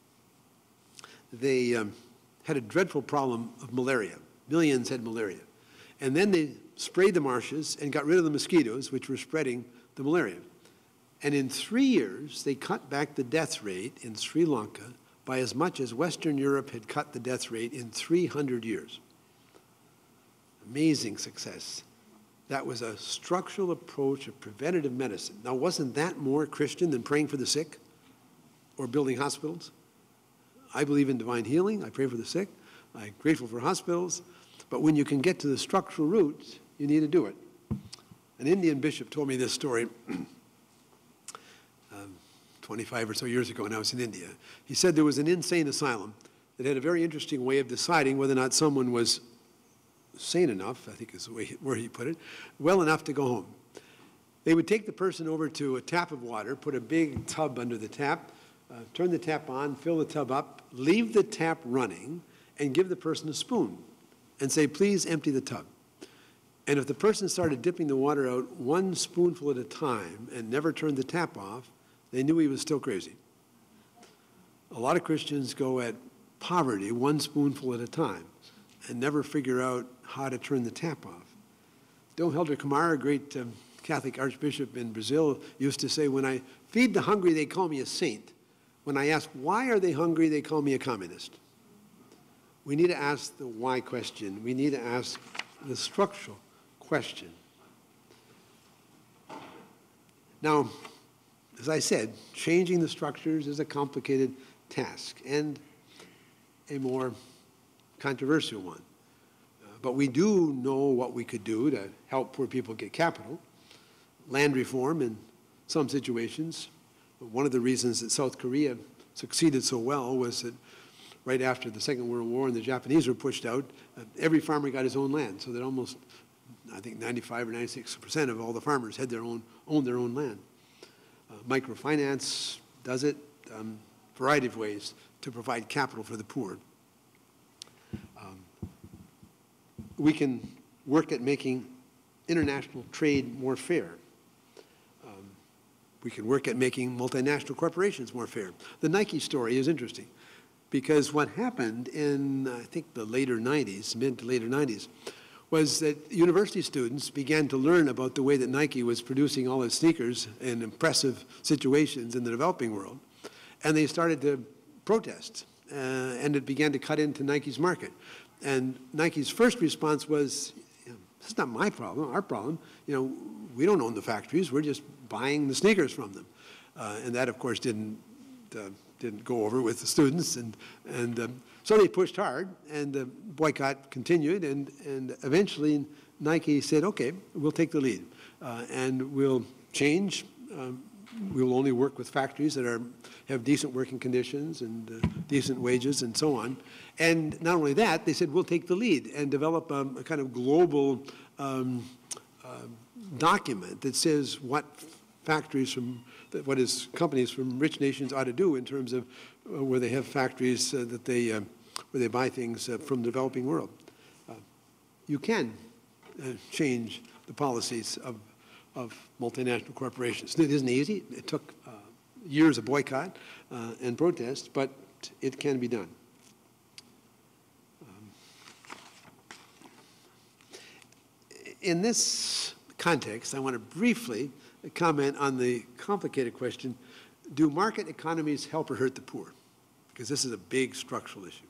S1: they um, had a dreadful problem of malaria. Millions had malaria. And then they sprayed the marshes and got rid of the mosquitoes, which were spreading the malaria. And in three years, they cut back the death rate in Sri Lanka by as much as Western Europe had cut the death rate in three hundred years. Amazing success. That was a structural approach of preventative medicine. Now, wasn't that more Christian than praying for the sick or building hospitals? I believe in divine healing. I pray for the sick. I'm grateful for hospitals. But when you can get to the structural roots, you need to do it. An Indian bishop told me this story um, twenty-five or so years ago when I was in India. He said there was an insane asylum that had a very interesting way of deciding whether or not someone was sane enough, I think is the way he, where he put it, well enough to go home. They would take the person over to a tap of water, put a big tub under the tap, uh, turn the tap on, fill the tub up, leave the tap running, and give the person a spoon and say, please empty the tub. And if the person started dipping the water out one spoonful at a time and never turned the tap off, they knew he was still crazy. A lot of Christians go at poverty one spoonful at a time and never figure out how to turn the tap off. Dom Helder Camara, a great um, Catholic archbishop in Brazil, used to say, when I feed the hungry, they call me a saint. When I ask, why are they hungry, they call me a communist. We need to ask the why question. We need to ask the structural question. Now, as I said, changing the structures is a complicated task and a more controversial one. Uh, but we do know what we could do to help poor people get capital. Land reform in some situations. One of the reasons that South Korea succeeded so well was that right after the Second World War and the Japanese were pushed out, uh, every farmer got his own land, so that almost, I think, ninety-five or ninety-six percent of all the farmers had their own, owned their own land. Uh, microfinance does it, um, variety of ways to provide capital for the poor. Um, we can work at making international trade more fair. Um, we can work at making multinational corporations more fair. The Nike story is interesting because what happened in, I think, the later nineties, mid to later nineties, was that university students began to learn about the way that Nike was producing all its sneakers in impressive situations in the developing world, and they started to protest, uh, and it began to cut into Nike's market. And Nike's first response was, this is not my problem, our problem. You know, we don't own the factories, we're just buying the sneakers from them. Uh, and that, of course, didn't, uh, didn't go over with the students, and, and um, so they pushed hard, and the boycott continued, and, and eventually Nike said, okay, we'll take the lead, uh, and we'll change. Um, we'll only work with factories that are, have decent working conditions and uh, decent wages and so on. And not only that, they said, we'll take the lead and develop um, a kind of global um, uh, document that says what factories from, what is companies from rich nations ought to do in terms of uh, where they have factories uh, that they, uh, where they buy things uh, from the developing world. Uh, you can uh, change the policies of, of multinational corporations. It isn't easy. It took uh, years of boycott uh, and protest, but it can be done. Um, in this context, I want to briefly comment on the complicated question, do market economies help or hurt the poor? Because this is a big structural issue.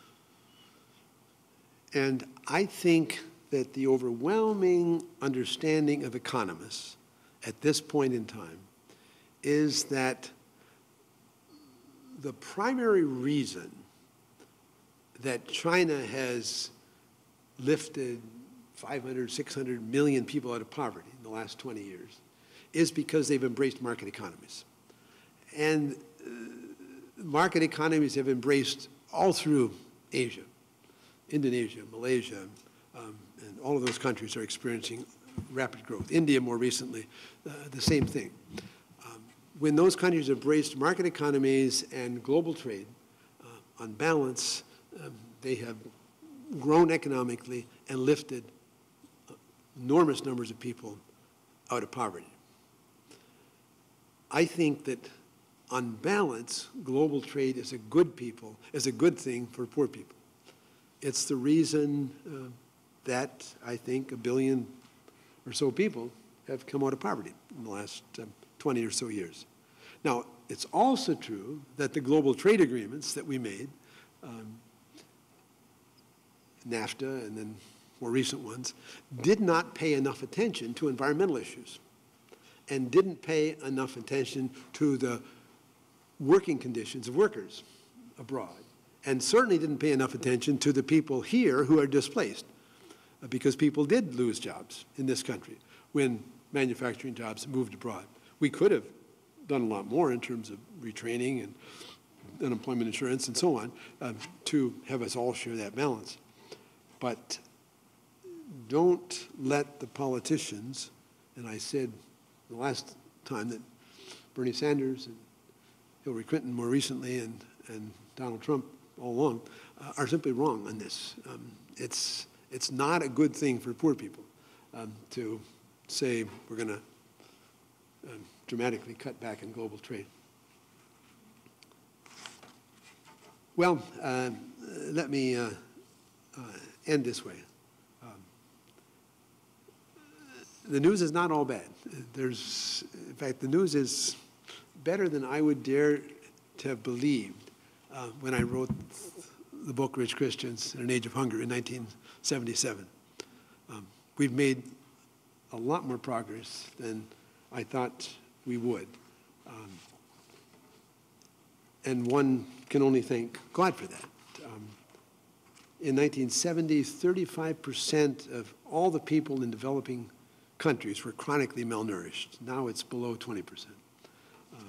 S1: And I think that the overwhelming understanding of economists at this point in time is that the primary reason that China has lifted five hundred, six hundred million people out of poverty in the last twenty years is because they've embraced market economies. And uh, market economies have embraced all through Asia, Indonesia, Malaysia, um, and all of those countries are experiencing rapid growth. India, more recently, uh, the same thing. Um, when those countries embraced market economies and global trade, uh, on balance, um, they have grown economically and lifted enormous numbers of people out of poverty. I think that, on balance, global trade is a good people, is a good thing for poor people. It's the reason uh, that I think a billion or so people have come out of poverty in the last um, twenty or so years. Now, it's also true that the global trade agreements that we made, um, NAFTA and then more recent ones, did not pay enough attention to environmental issues and didn't pay enough attention to the working conditions of workers abroad, and certainly didn't pay enough attention to the people here who are displaced, uh, because people did lose jobs in this country when manufacturing jobs moved abroad. We could have done a lot more in terms of retraining and unemployment insurance and so on uh, to have us all share that balance. But don't let the politicians, and I said the last time that Bernie Sanders and Hillary Clinton more recently and, and Donald Trump all along uh, are simply wrong on this. Um, it's, it's not a good thing for poor people um, to say we're going to um, dramatically cut back in global trade. Well, uh, let me uh, uh, end this way. The news is not all bad. There's, in fact, the news is better than I would dare to have believed uh, when I wrote the book Rich Christians in an Age of Hunger in nineteen seventy-seven. Um, we've made a lot more progress than I thought we would. Um, and one can only thank God for that. Um, in nineteen seventy, thirty-five percent of all the people in developing countries were chronically malnourished. Now it's below twenty percent. Um,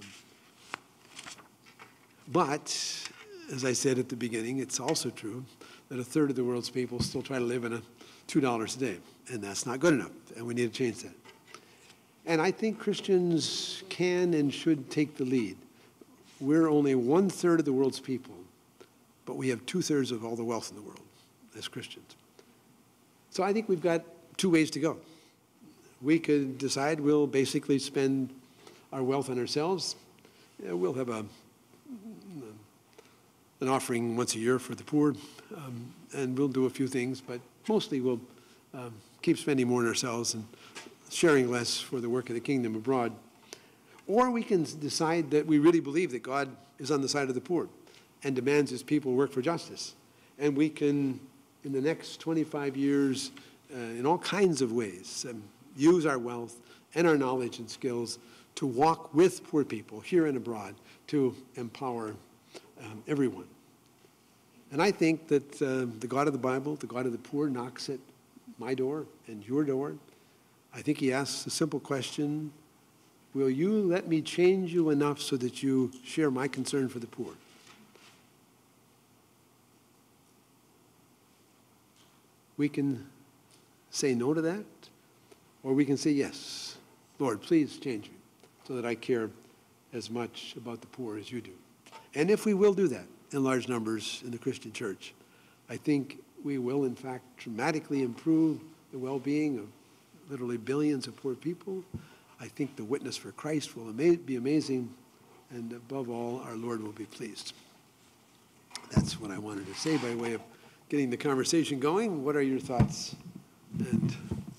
S1: but, as I said at the beginning, it's also true that a third of the world's people still try to live on a two dollars a day, and that's not good enough, and we need to change that. And I think Christians can and should take the lead. We're only one-third of the world's people, but we have two-thirds of all the wealth in the world as Christians. So I think we've got two ways to go. We could decide we'll basically spend our wealth on ourselves. Yeah, we'll have a, an offering once a year for the poor, um, and we'll do a few things, but mostly we'll um, keep spending more on ourselves and sharing less for the work of the kingdom abroad. Or we can decide that we really believe that God is on the side of the poor and demands his people work for justice. And we can, in the next twenty-five years, uh, in all kinds of ways, um, use our wealth and our knowledge and skills to walk with poor people here and abroad to empower um, everyone. And I think that uh, the God of the Bible, the God of the poor, knocks at my door and your door. I think he asks a simple question: will you let me change you enough so that you share my concern for the poor? We can say no to that, or we can say yes. Lord, please change me so that I care as much about the poor as you do. And if we will do that in large numbers in the Christian church, I think we will, in fact, dramatically improve the well-being of literally billions of poor people. I think the witness for Christ will ama- be amazing, and above all, our Lord will be pleased. That's what I wanted to say by way of getting the conversation going. What are your thoughts and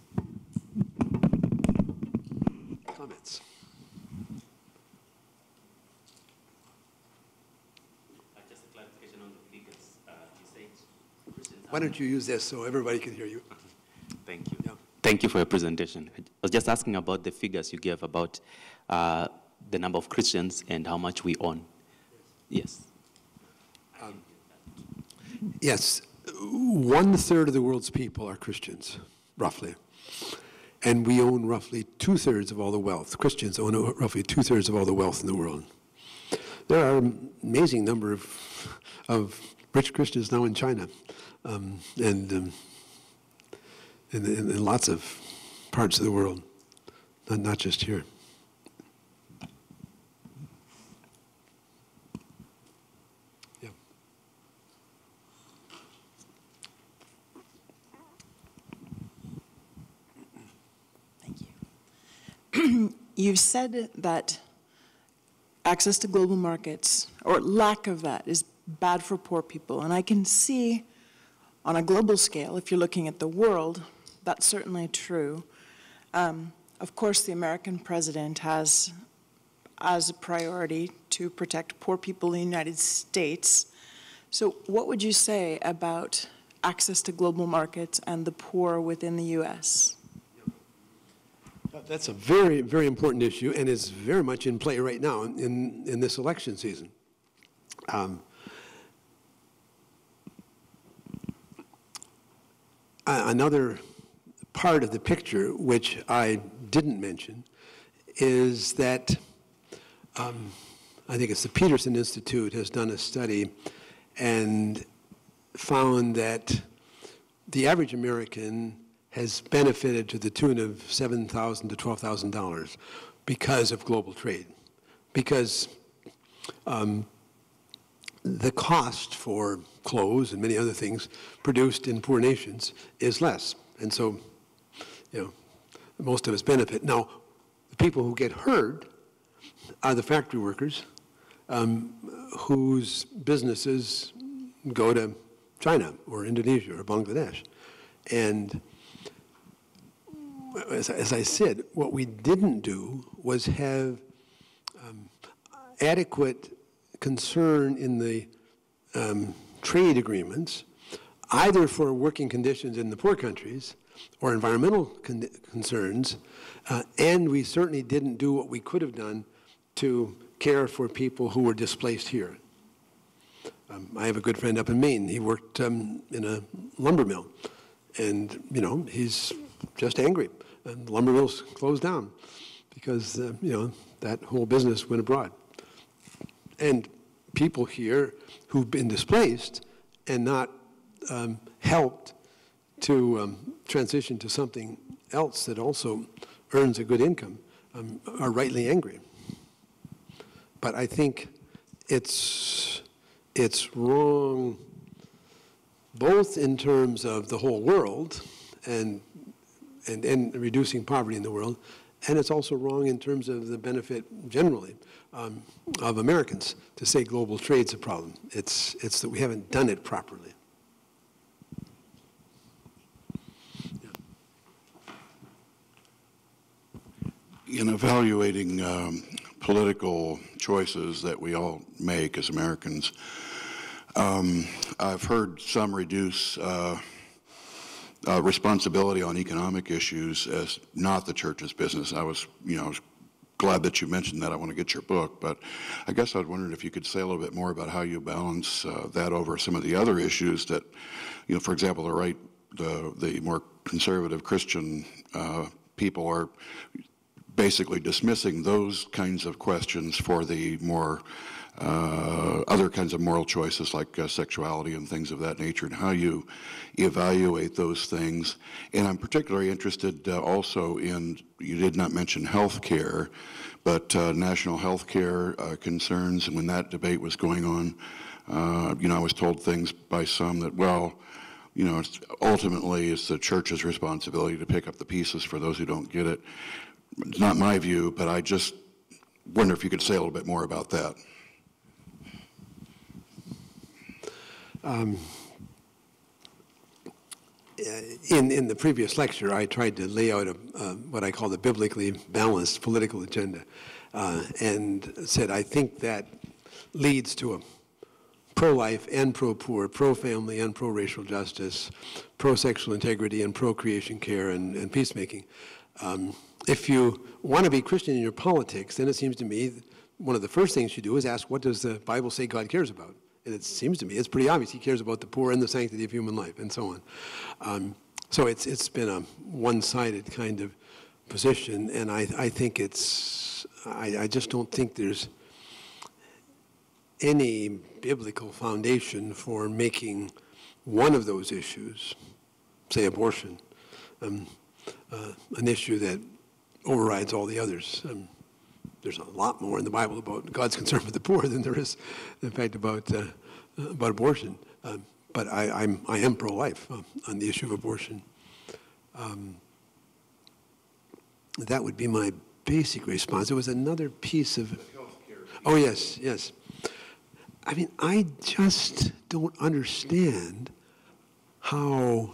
S1: comments?
S2: Uh, just a clarification on the figures. Uh, you said Christians.
S1: Why don't you use this so everybody can hear you?
S2: Thank you.
S1: Yeah.
S2: Thank you for your presentation. I was just asking about the figures you gave about uh, the number of Christians and how much we own. Yes.
S1: Um, yes. One third of the world's people are Christians, roughly. And we own roughly two thirds of all the wealth. Christians own roughly two thirds of all the wealth in the world. There are an amazing number of, of rich Christians now in China, um, and um, in, in, in lots of parts of the world, not, not just here. Yeah.
S3: Thank you. You've said that access to global markets, or lack of that, is bad for poor people. And I can see on a global scale, if you're looking at the world, that's certainly true. Um, of course, the American president has as a priority to protect poor people in the United States. So what would you say about access to global markets and the poor within the U S?
S1: That's a very, very important issue, and is very much in play right now in, in this election season. Um, Another part of the picture, which I didn't mention, is that um, I think it's the Peterson Institute has done a study and found that the average American has benefited to the tune of seven thousand dollars to twelve thousand dollars because of global trade, because um, the cost for clothes and many other things produced in poor nations is less. And so, you know, most of us benefit. Now, the people who get hurt are the factory workers um, whose businesses go to China or Indonesia or Bangladesh. And as, as I said, what we didn't do was have um, adequate concern in the um, trade agreements, either for working conditions in the poor countries or environmental con concerns, uh, and we certainly didn't do what we could have done to care for people who were displaced here. Um, I have a good friend up in Maine. He worked um, in a lumber mill, and you know he's just angry. And the lumber mill's closed down because uh, you know that whole business went abroad. And people here who've been displaced and not um, helped to um, transition to something else that also earns a good income um, are rightly angry. But I think it's, it's wrong both in terms of the whole world and, and, and reducing poverty in the world. And it's also wrong in terms of the benefit generally um, of Americans to say global trade's a problem. It's, it's that we haven't done it properly.
S4: In evaluating um, political choices that we all make as Americans, um, I've heard some reduce uh, uh, responsibility on economic issues as not the church's business. I was, you know, I was glad that you mentioned that. I want to get your book, but I guess I was wondering if you could say a little bit more about how you balance uh, that over some of the other issues that, you know, for example, the right, the the more conservative Christian uh, people are basically dismissing those kinds of questions for the more uh, other kinds of moral choices like uh, sexuality and things of that nature, and how you evaluate those things. And I'm particularly interested uh, also in, you did not mention health care, but uh, national health care uh, concerns, and when that debate was going on, uh, you know, I was told things by some that, well, you know, it's, ultimately it's the church's responsibility to pick up the pieces for those who don't get it. It's not my view, but I just wonder if you could say a little bit more about that.
S1: Um, in, in the previous lecture, I tried to lay out a, uh, what I call the biblically balanced political agenda, uh, and said I think that leads to a pro-life and pro-poor, pro-family and pro-racial justice, pro-sexual integrity and pro-creation care and, and peacemaking. Um, if you want to be Christian in your politics, then it seems to me that one of the first things you do is ask, what does the Bible say God cares about? And it seems to me it's pretty obvious he cares about the poor and the sanctity of human life and so on. Um, so it's it's been a one-sided kind of position, and I, I think it's, I, I just don't think there's any biblical foundation for making one of those issues, say abortion, um, uh, an issue that overrides all the others. Um, there's a lot more in the Bible about God's concern for the poor than there is, in fact, about uh, about abortion. Um, but I, I'm I am pro-life uh, on the issue of abortion. Um, that would be my basic response. There was another piece of. Oh yes, yes. I mean, I just don't understand how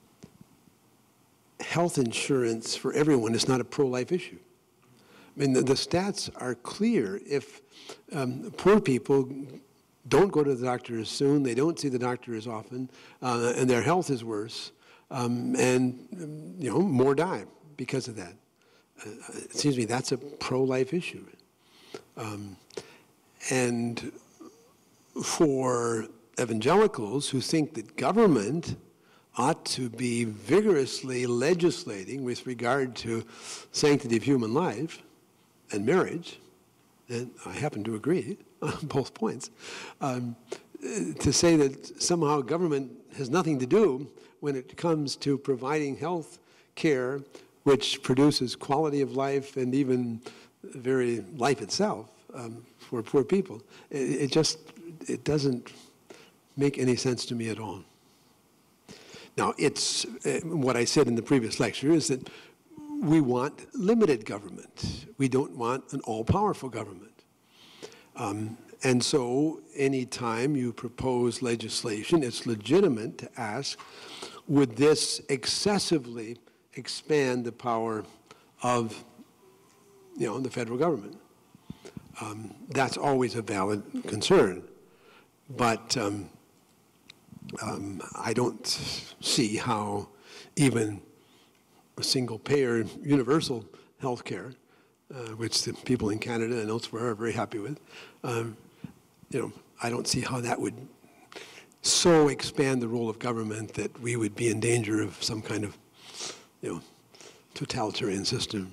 S1: health insurance for everyone is not a pro-life issue. I mean, the, the stats are clear. If um, poor people don't go to the doctor as soon, they don't see the doctor as often, uh, and their health is worse, um, and um, you know, more die because of that. Uh, it seems to me that's a pro-life issue. Um, and for evangelicals who think that government ought to be vigorously legislating with regard to sanctity of human life and marriage, and I happen to agree on both points, um, to say that somehow government has nothing to do when it comes to providing health care which produces quality of life and even very life itself um, for poor people, it, it just, it doesn't make any sense to me at all. Now, it's uh, what I said in the previous lecture is that we want limited government. We don't want an all-powerful government. Um, and so any time you propose legislation, it's legitimate to ask, would this excessively expand the power of, you know, the federal government? Um, that's always a valid concern. But um, um, I don't see how even a single-payer universal health care, uh, which the people in Canada and elsewhere are very happy with, um, you know, I don't see how that would so expand the role of government that we would be in danger of some kind of, you know, totalitarian system.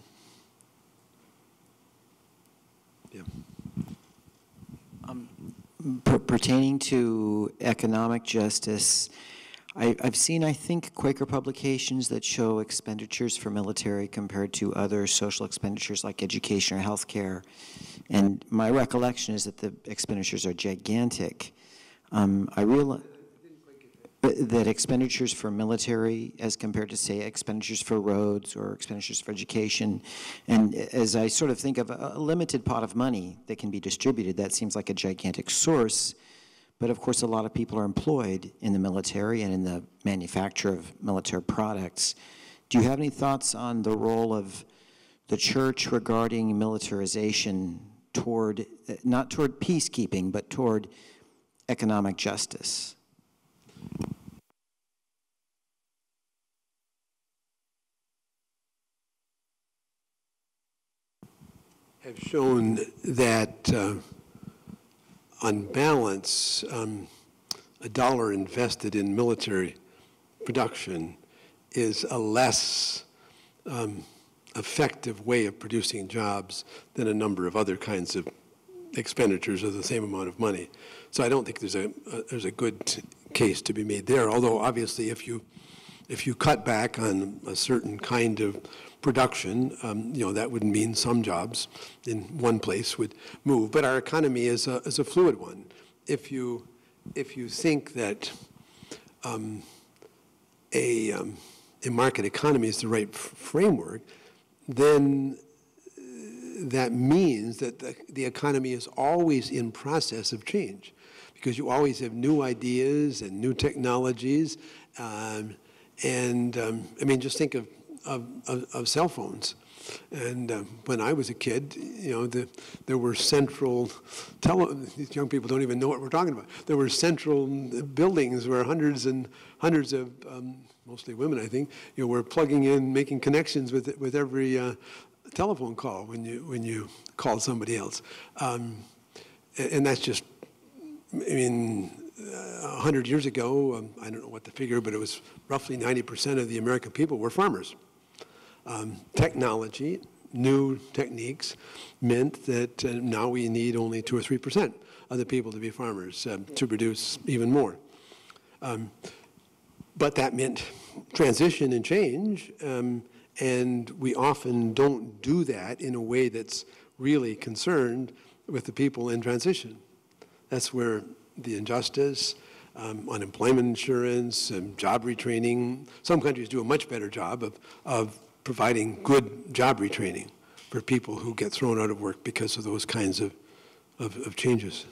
S1: Yeah.
S5: Um, per pertaining to economic justice, I, I've seen, I think, Quaker publications that show expenditures for military compared to other social expenditures like education or health care. And my recollection is that the expenditures are gigantic. Um, I realize But that expenditures for military as compared to, say, expenditures for roads or expenditures for education, and as I sort of think of a, a limited pot of money that can be distributed, that seems like a gigantic source. But of course, a lot of people are employed in the military and in the manufacture of military products. Do you have any thoughts on the role of the church regarding militarization toward, not toward peacekeeping, but toward economic justice?
S1: Have shown that uh, on balance, um, a dollar invested in military production is a less um, effective way of producing jobs than a number of other kinds of expenditures of the same amount of money. So I don't think there's a, a there's a good case to be made there. Although obviously, if you if you cut back on a certain kind of production, um, you know, that would mean some jobs in one place would move. But our economy is a is a fluid one. If you if you think that um, a um, a market economy is the right f framework, then that means that the, the economy is always in process of change, because you always have new ideas and new technologies. Um, and um, I mean, just think of, of, of, of cell phones. And uh, when I was a kid, you know, the, there were central, tele these young people don't even know what we're talking about. There were central buildings where hundreds and hundreds of, um, mostly women, I think, you know, were plugging in, making connections with, with every uh, telephone call when you when you call somebody else, um, and, and that's just, I mean, a uh, hundred years ago, um, I don't know what the figure, but it was roughly ninety percent of the American people were farmers. Um, technology, new techniques, meant that uh, now we need only two or three percent of the people to be farmers um, to produce even more. Um, but that meant transition and change. Um, And we often don't do that in a way that's really concerned with the people in transition. That's where the injustice, um, unemployment insurance, and job retraining, some countries do a much better job of, of providing good job retraining for people who get thrown out of work because of those kinds of, of, of changes.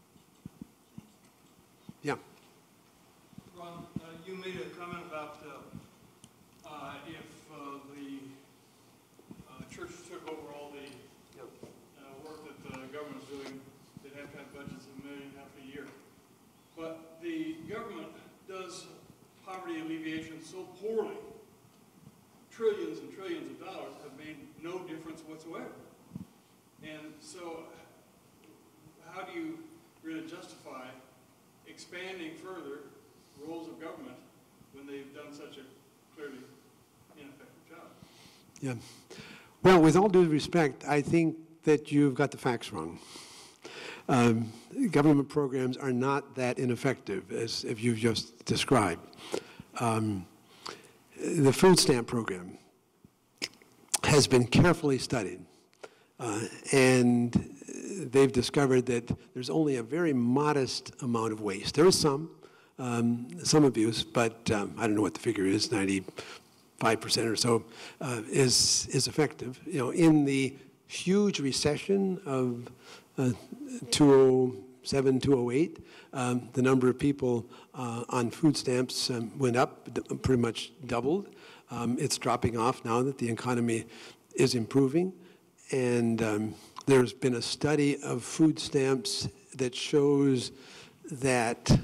S1: Yeah.
S6: Ron, uh, you made a comment about uh, uh, if uh, the uh, church took over all the uh, work that the government's doing, they'd have to have budgets of a million and a half a year. But the government does poverty alleviation so poorly, trillions and trillions of dollars have made no difference whatsoever. And so how do you really justify expanding further roles of government when they've done such a clearly ineffective job?
S1: Yeah. Well, with all due respect, I think that you've got the facts wrong. Um, government programs are not that ineffective as if you've just described. Um, the food stamp program has been carefully studied, uh, and they've discovered that there's only a very modest amount of waste. There is some, um, some abuse, but um, I don't know what the figure is, ninety-five percent or so uh, is, is effective. You know, in the huge recession of uh, two thousand seven, two thousand eight, um, the number of people uh, on food stamps um, went up, pretty much doubled. Um, it's dropping off now that the economy is improving. And um, there's been a study of food stamps that shows that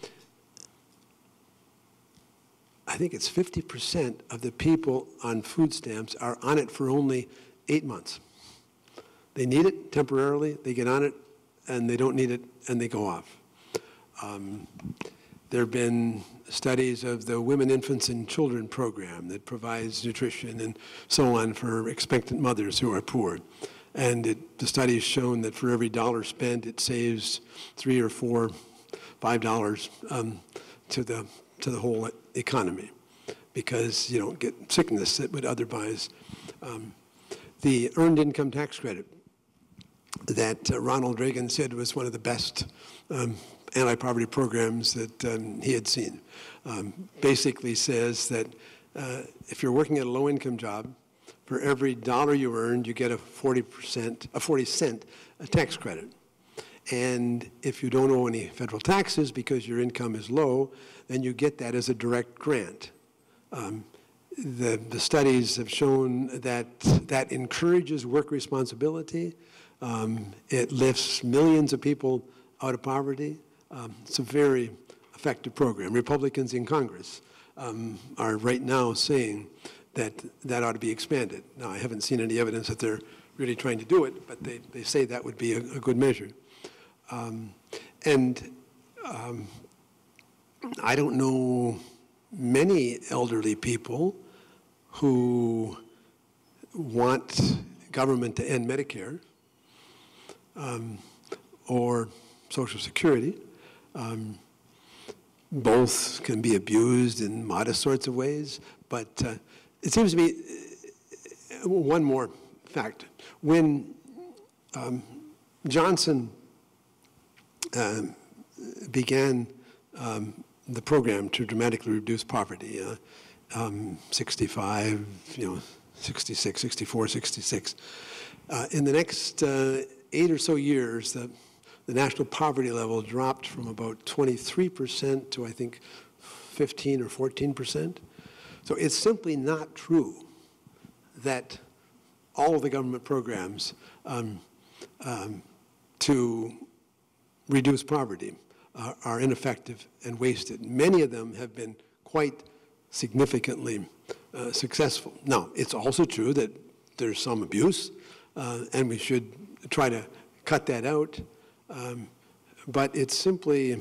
S1: I think it's fifty percent of the people on food stamps are on it for only eight months. They need it temporarily, they get on it, and they don't need it, and they go off. Um, there have been studies of the Women, Infants, and Children program that provides nutrition and so on for expectant mothers who are poor. And it, the study has shown that for every dollar spent, it saves three or four, five dollars um, to the to the whole economy, because you don't get sickness that would otherwise. Um, the earned income tax credit that uh, Ronald Reagan said was one of the best um, anti-poverty programs that um, he had seen. Um, basically says that uh, if you're working at a low-income job, for every dollar you earned, you get a forty percent, a forty cent a tax credit. And if you don't owe any federal taxes because your income is low, then you get that as a direct grant. Um, the, the studies have shown that that encourages work responsibility. Um, it lifts millions of people out of poverty. Um, it's a very effective program. Republicans in Congress um, are right now saying that that ought to be expanded. Now, I haven't seen any evidence that they're really trying to do it, but they, they say that would be a, a good measure. Um, and um, I don't know many elderly people who want government to end Medicare um, or Social Security. Um, both can be abused in modest sorts of ways, but uh, it seems to me, uh, one more fact. When um, Johnson uh, began um, the program to dramatically reduce poverty, uh, um, sixty-five, you know, sixty-six, sixty-four, sixty-six, uh, in the next uh, eight or so years, the, the national poverty level dropped from about twenty-three percent to, I think, fifteen or fourteen percent. So it's simply not true that all of the government programs um, um, to reduce poverty uh, are ineffective and wasted. Many of them have been quite significantly uh, successful. Now, it's also true that there's some abuse, uh, and we should try to cut that out, um, but it's simply...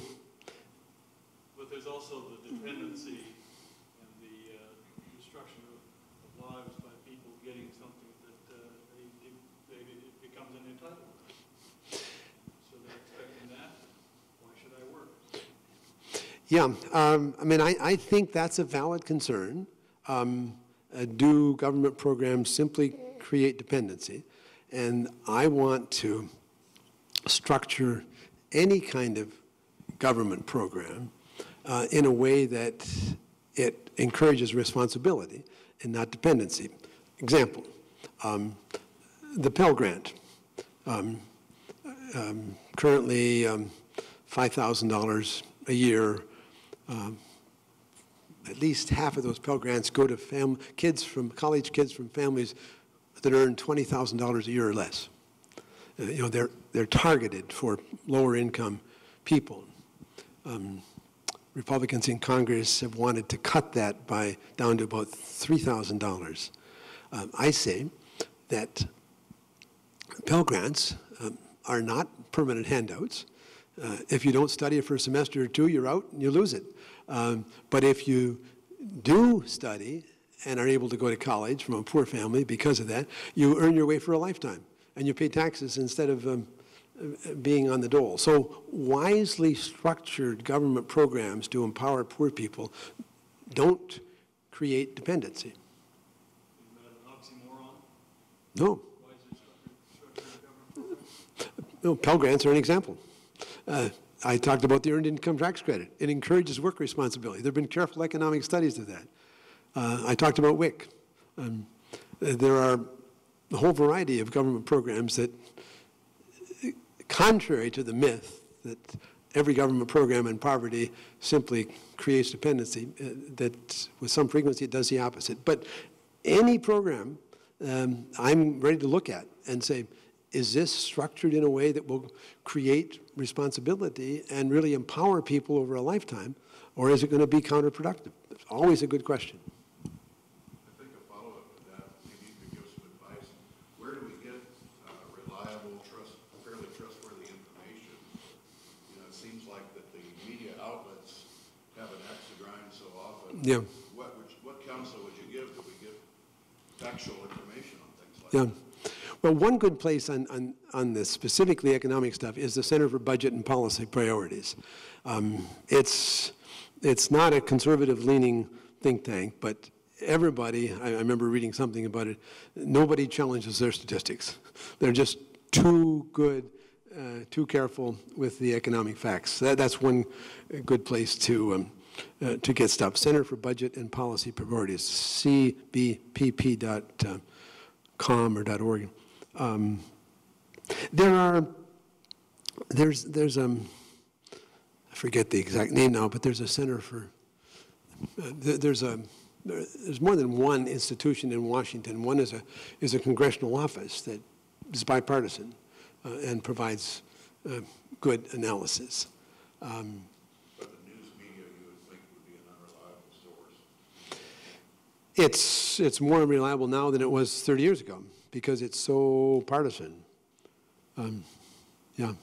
S6: But there's also the dependency and the uh, destruction of, of lives by people getting something that uh, they, they, it becomes an entitlement. So they're expecting that. Why should I work?
S1: Yeah, um, I mean, I, I think that's a valid concern. Um, uh, do government programs simply create dependency? And I want to structure any kind of government program uh, in a way that it encourages responsibility and not dependency. Example, um, the Pell Grant. Um, um, currently um, five thousand dollars a year. Um, at least half of those Pell Grants go to fam kids from, college kids from families that earn twenty thousand dollars a year or less. Uh, you know, they're, they're targeted for lower income people. Um, Republicans in Congress have wanted to cut that by down to about three thousand dollars. Um, I say that Pell Grants um, are not permanent handouts. Uh, if you don't study for a semester or two, you're out and you lose it. Um, but if you do study and are able to go to college from a poor family because of that, you earn your way for a lifetime, and you pay taxes instead of um, being on the dole. So wisely structured government programs to empower poor people don't create dependency.
S6: Is that an oxymoron?
S1: No.
S6: Why is it structured, structured government program?
S1: No, Pell Grants are an example. Uh, I talked about the Earned Income Tax Credit. It encourages work responsibility. There have been careful economic studies of that. Uh, I talked about W I C. Um, there are a whole variety of government programs that, contrary to the myth that every government program in poverty simply creates dependency, uh, that with some frequency it does the opposite. But any program um, I'm ready to look at and say, is this structured in a way that will create responsibility and really empower people over a lifetime, or is it going to be counterproductive? It's always a good question.
S4: I think a follow-up to that, maybe you could give some advice. Where do we get uh, reliable, trust, fairly trustworthy information? You know, it seems like that the media outlets have an axe to grind so often.
S1: Yeah.
S4: What, would, what counsel would you give? Do we give factual information on things like
S1: Yeah.
S4: that?
S1: Well, one good place on, on, on this specifically economic stuff is the Center for Budget and Policy Priorities. Um, it's, it's not a conservative-leaning think tank, but everybody, I, I remember reading something about it, nobody challenges their statistics. They're just too good uh, too careful with the economic facts. That, that's one good place to, um, uh, to get stuff. Center for Budget and Policy Priorities, c b p p dot com or .org. Um, there are, there's, there's, um, I forget the exact name now, but there's a center for, uh, there, there's a, there's more than one institution in Washington. One is a, is a congressional office that is bipartisan uh, and provides uh, good analysis. Um,
S4: but the news media, you would think, would be an unreliable source.
S1: It's, it's more unreliable now than it was thirty years ago because it's so partisan. Um, yeah.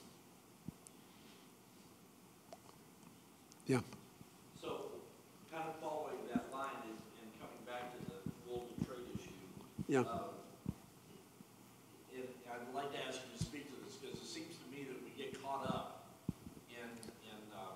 S1: Yeah.
S7: So, kind of following that line and, and coming back to the global trade issue.
S1: Yeah.
S7: Uh, it, I'd like to ask you to speak to this because it seems to me that we get caught up in, in uh,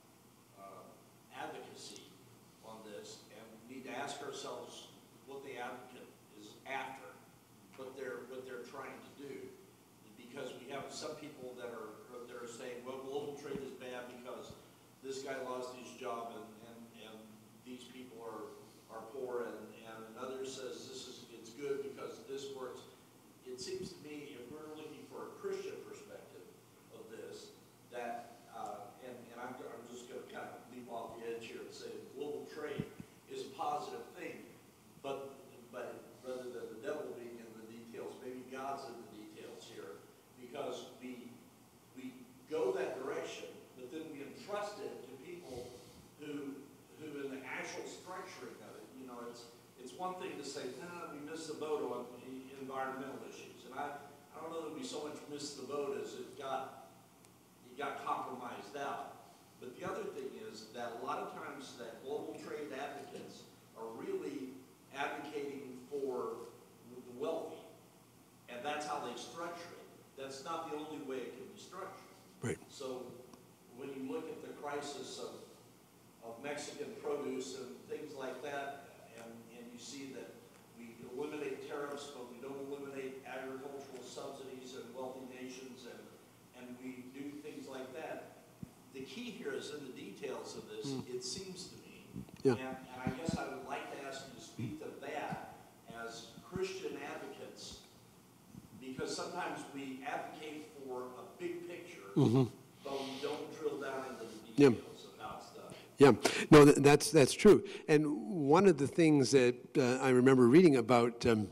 S7: uh, advocacy on this and we need to ask ourselves what the advocate is after, what they're, what they're trying to do. Because we have some people that are, that are saying, well, global trade is bad because this guy lost his job and, and, and these people are, are poor and, and another says this is, it's good because this works. It seems to me if we're looking for a Christian perspective of this, that, uh, and, and I'm, I'm just going to kind of leap off the edge here and say global trade is a positive thing, but, but rather than the devil being in the details, maybe God's in the details here because we, we go that direction, but then we entrust it to people who, who in the actual structuring of it, you know, it's, it's one thing to say, nah, we missed the boat on environmental issues. And I, I don't know that we so much missed the boat as it got, it got compromised out. But the other thing is that a lot of times that global trade advocates are really advocating for the wealthy. And that's how they structure it. That's not the only way it can be structured.
S1: Right.
S7: So when you look at the crisis of, of Mexican produce and things like that, and, and you see that we eliminate tariffs, but we don't eliminate agricultural subsidies in wealthy nations, and, and we do things like that. The key here is in the details of this, mm. it seems to me. Yeah. And, and I guess I would like to ask you to speak to that as Christian advocates, because sometimes we advocate for a big picture, mm-hmm. but we don't drill down into the details yeah. of how it's done.
S1: Yeah, no, th that's that's true. And one of the things that uh, I remember reading about, um,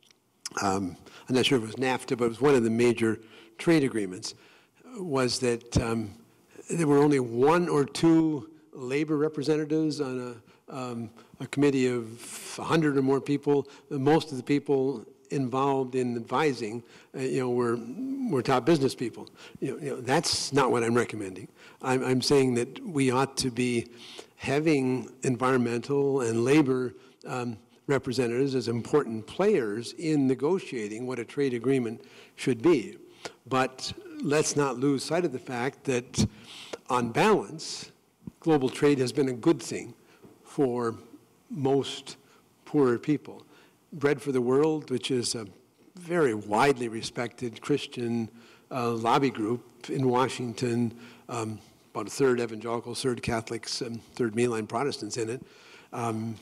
S1: um, I'm not sure if it was NAFTA, but it was one of the major trade agreements, was that um, there were only one or two labor representatives on a, um, a committee of a hundred or more people. Most of the people involved in advising, uh, you know, were, were top business people. You know, you know, that's not what I'm recommending. I'm, I'm saying that we ought to be having environmental and labor um, representatives as important players in negotiating what a trade agreement should be. But let's not lose sight of the fact that, on balance, global trade has been a good thing for most poorer people. Bread for the World, which is a very widely respected Christian uh, lobby group in Washington, um, about a third Evangelicals, third Catholics, and third mainline Protestants in it. Um,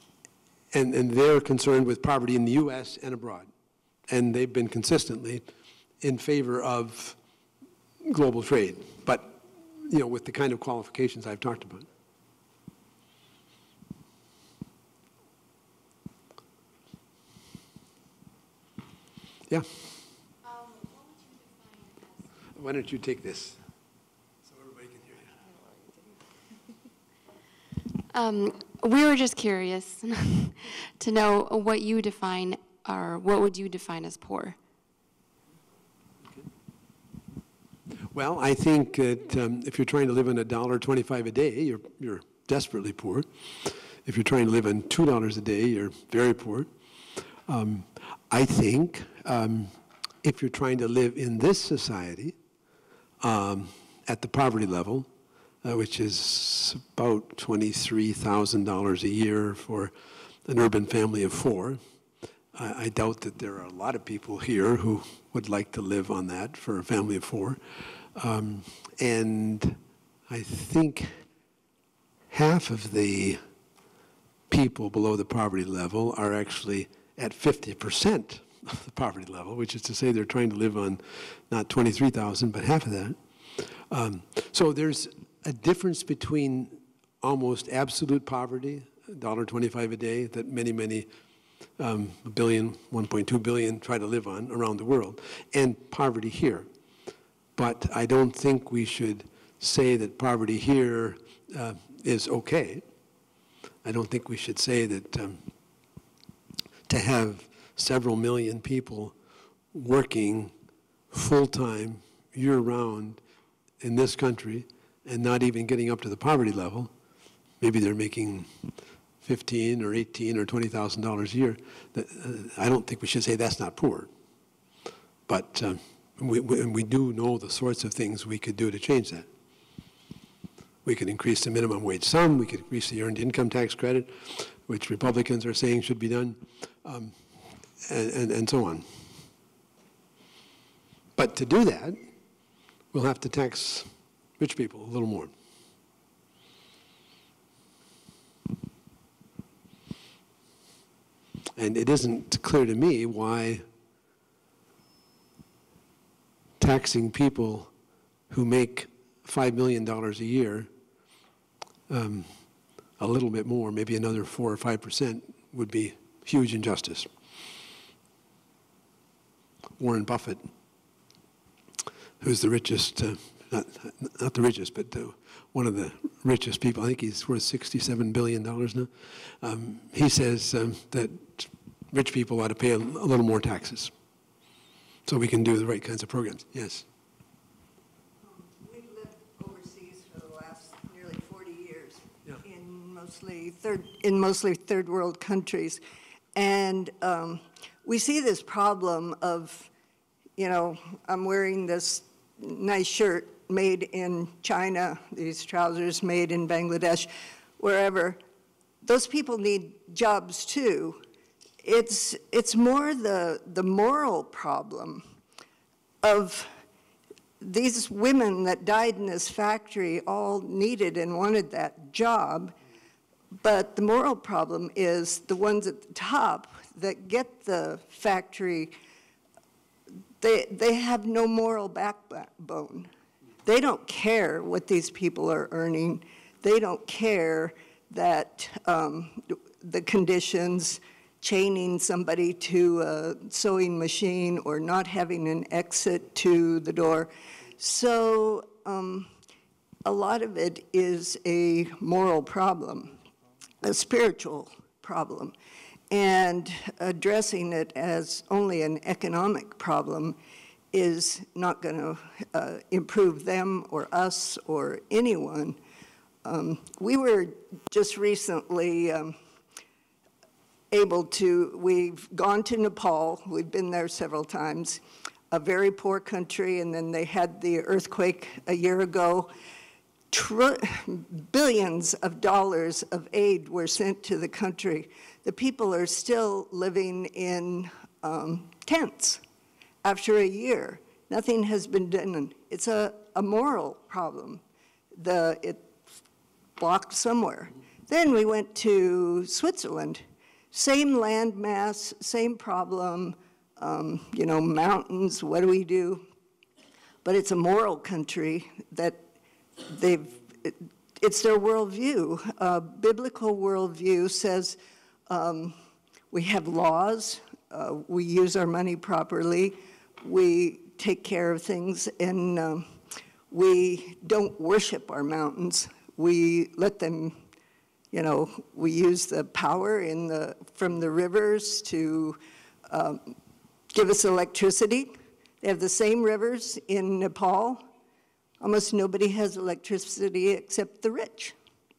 S1: and, and they're concerned with poverty in the U S and abroad. And they've been consistently in favor of global trade, but you know, with the kind of qualifications I've talked about. Yeah. Um, what would you define as? Why don't you take this so everybody can hear you?
S8: Um, we were just curious to know what you define, or what would you define as poor?
S1: Well, I think that um, if you're trying to live on a dollar twenty-five a day, you're you're desperately poor. If you're trying to live on two dollars a day, you're very poor. Um, I think um, if you're trying to live in this society um, at the poverty level, uh, which is about twenty-three thousand dollars a year for an urban family of four, I, I doubt that there are a lot of people here who would like to live on that for a family of four. Um, and I think half of the people below the poverty level are actually at fifty percent of the poverty level, which is to say they're trying to live on not twenty-three thousand, but half of that. Um, so there's a difference between almost absolute poverty, one dollar twenty-five a day, that many, many um, a billion, one point two billion try to live on around the world, and poverty here. But I don't think we should say that poverty here uh, is okay. I don't think we should say that um, to have several million people working full-time, year-round in this country and not even getting up to the poverty level, maybe they're making fifteen or eighteen or twenty thousand dollars a year. That, uh, I don't think we should say that's not poor. But um, we, we, we do know the sorts of things we could do to change that. We could increase the minimum wage some, we could increase the earned income tax credit, which Republicans are saying should be done, um, and, and, and so on. But to do that, we'll have to tax rich people a little more. And it isn't clear to me why taxing people who make five million dollars a year, um, a little bit more, maybe another four or five percent, would be huge injustice. Warren Buffett, who's the richest, uh, not, not the richest, but uh, one of the richest people, I think he's worth sixty-seven billion dollars now, um, he says um, that rich people ought to pay a, a little more taxes so we can do the right kinds of programs. Yes?
S9: We've lived overseas for the last nearly forty years,
S1: yeah.
S9: in mostly third in mostly third world countries, and um, we see this problem of, you know, I'm wearing this nice shirt made in China, these trousers made in Bangladesh, wherever. Those people need jobs too. It's it's more the the moral problem of these women that died in this factory all needed and wanted that job, but the moral problem is the ones at the top that get the factory, they, they have no moral backbone. They don't care what these people are earning. They don't care that um, the conditions, chaining somebody to a sewing machine or not having an exit to the door. So um, a lot of it is a moral problem, a spiritual problem. And addressing it as only an economic problem is not going to uh, improve them or us or anyone. Um, we were just recently um, able to, we've gone to Nepal, we've been there several times, a very poor country, and then they had the earthquake a year ago. Tr- billions of dollars of aid were sent to the country. The people are still living in um, tents after a year. Nothing has been done. It's a, a moral problem. The, it's blocked somewhere. Then we went to Switzerland. Same land mass, same problem, um, you know, mountains, what do we do? But it's a moral country that they've, it, it's their worldview. Uh, biblical worldview says um, we have laws, uh, we use our money properly, we take care of things, and um, we don't worship our mountains. We let them, you know, we use the power in the, from the rivers to um, give us electricity. They have the same rivers in Nepal. Almost nobody has electricity except the rich.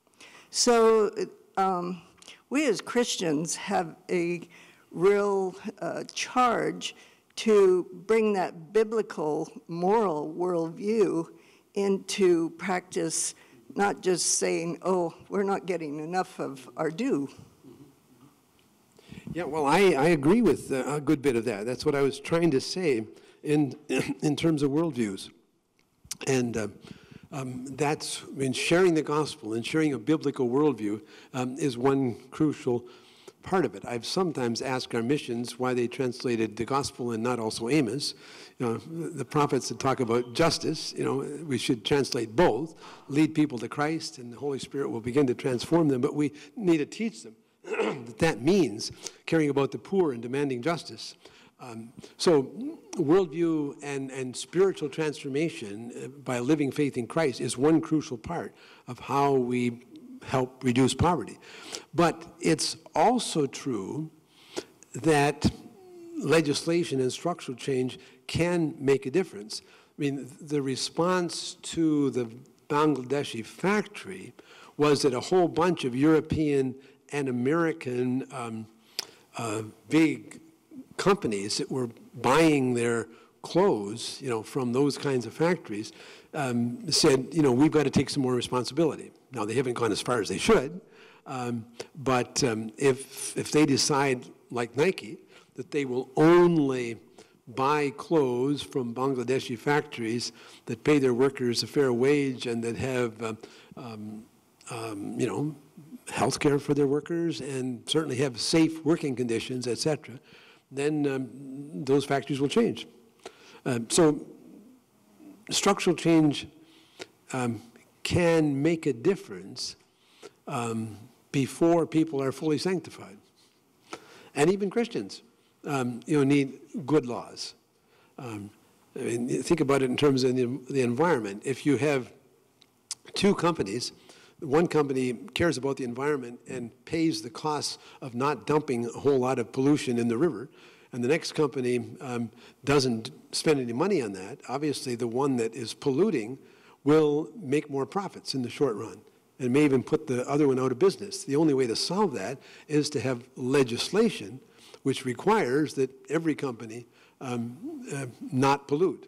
S9: So um, we as Christians have a real uh, charge to bring that biblical moral worldview into practice, not just saying, oh, we're not getting enough of our due.
S1: Yeah, well, I, I agree with uh, a good bit of that. That's what I was trying to say in, in terms of worldviews. And uh, um, that's, I mean, sharing the gospel and sharing a biblical worldview um, is one crucial part of it. I've sometimes asked our missions why they translated the gospel and not also Amos. You know, the prophets that talk about justice, you know, we should translate both, lead people to Christ, and the Holy Spirit will begin to transform them, but we need to teach them that that means caring about the poor and demanding justice. Um, so worldview and, and spiritual transformation uh, by living faith in Christ is one crucial part of how we help reduce poverty. But it's also true that legislation and structural change can make a difference. I mean, the response to the Bangladeshi factory was that a whole bunch of European and American um, uh, big companies that were buying their clothes, you know, from those kinds of factories, um, said, you know, we've got to take some more responsibility. Now, they haven't gone as far as they should, um, but um, if, if they decide, like Nike, that they will only buy clothes from Bangladeshi factories that pay their workers a fair wage and that have, uh, um, um, you know, health care for their workers and certainly have safe working conditions, et cetera, then um, those factories will change. Uh, so structural change um, can make a difference um, before people are fully sanctified. And even Christians, um, you know, need good laws. Um, I mean, think about it in terms of the, the environment. If you have two companies, one company cares about the environment and pays the costs of not dumping a whole lot of pollution in the river, and the next company um, doesn't spend any money on that, obviously the one that is polluting will make more profits in the short run and may even put the other one out of business. The only way to solve that is to have legislation which requires that every company um, uh, not pollute.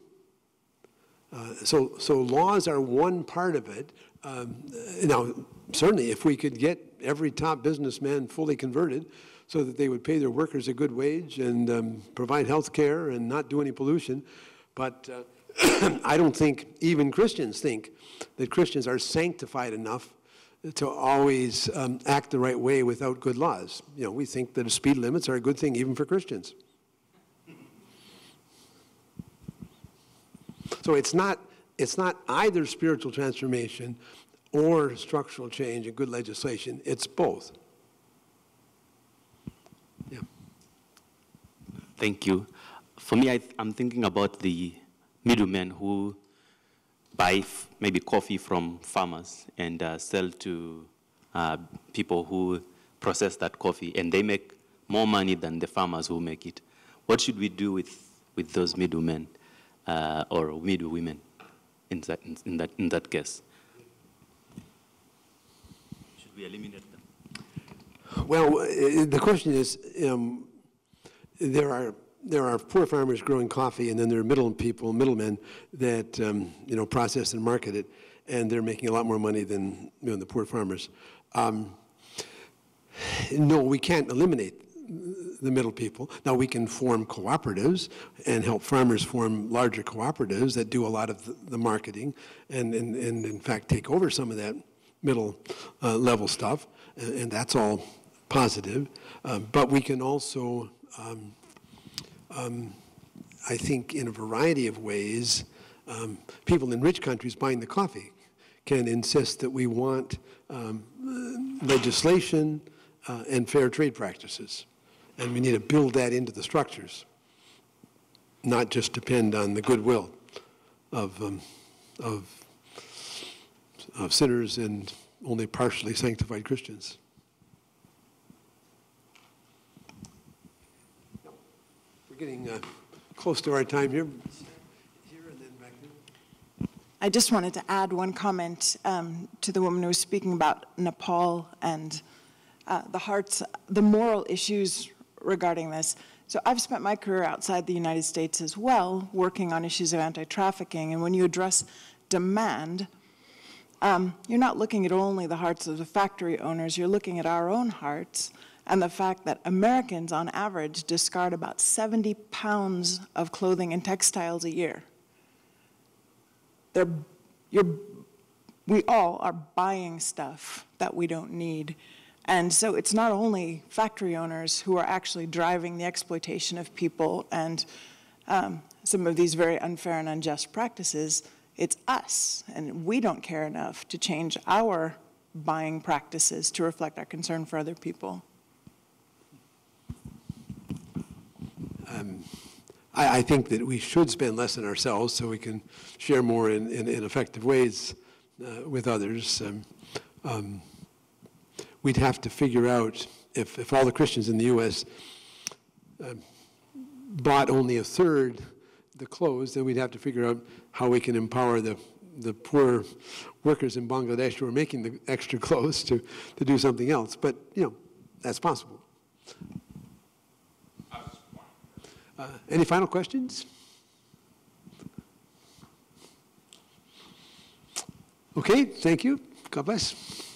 S1: Uh, so, so laws are one part of it. Um, now, certainly, if we could get every top businessman fully converted so that they would pay their workers a good wage and um, provide health care and not do any pollution, but uh, I don't think even Christians think that Christians are sanctified enough to always um, act the right way without good laws. You know, we think that speed limits are a good thing even for Christians. So it's not, it's not either spiritual transformation or structural change and good legislation. It's both. Yeah.
S2: Thank you. For me, I th I'm thinking about the middlemen who buy f maybe coffee from farmers and uh, sell to uh, people who process that coffee, and they make more money than the farmers who make it. What should we do with, with those middlemen uh, or middlewomen in that, in, in, that, in that case? Should we eliminate them?
S1: Well, uh, the question is, um, there are there are poor farmers growing coffee, and then there are middle people, middlemen that um, you know process and market it, and they're making a lot more money than you know the poor farmers. Um, no, we can't eliminate the middle people. Now we can form cooperatives and help farmers form larger cooperatives that do a lot of the, the marketing, and, and and in fact take over some of that middle uh, level stuff, and, and that's all positive. Um, but we can also um, Um, I think in a variety of ways, um, people in rich countries buying the coffee can insist that we want um, legislation uh, and fair trade practices. And we need to build that into the structures, not just depend on the goodwill of, um, of, of sinners and only partially sanctified Christians. We're getting uh, close to our time here. Here and then back there.
S3: I just wanted to add one comment um, to the woman who was speaking about Nepal and uh, the hearts, the moral issues regarding this. So I've spent my career outside the United States as well, working on issues of anti-trafficking. And when you address demand, um, you're not looking at only the hearts of the factory owners. You're looking at our own hearts and the fact that Americans, on average, discard about seventy pounds of clothing and textiles a year. They're, you're, we all are buying stuff that we don't need. And so it's not only factory owners who are actually driving the exploitation of people and um, some of these very unfair and unjust practices, it's us. And we don't care enough to change our buying practices to reflect our concern for other people.
S1: Um, I, I think that we should spend less on ourselves so we can share more in, in, in effective ways uh, with others. Um, um, we'd have to figure out if, if all the Christians in the U S uh, bought only a third the clothes, then we'd have to figure out how we can empower the, the poor workers in Bangladesh who are making the extra clothes to, to do something else. But, you know, that's possible. Uh, any final questions? Okay, thank you. God bless.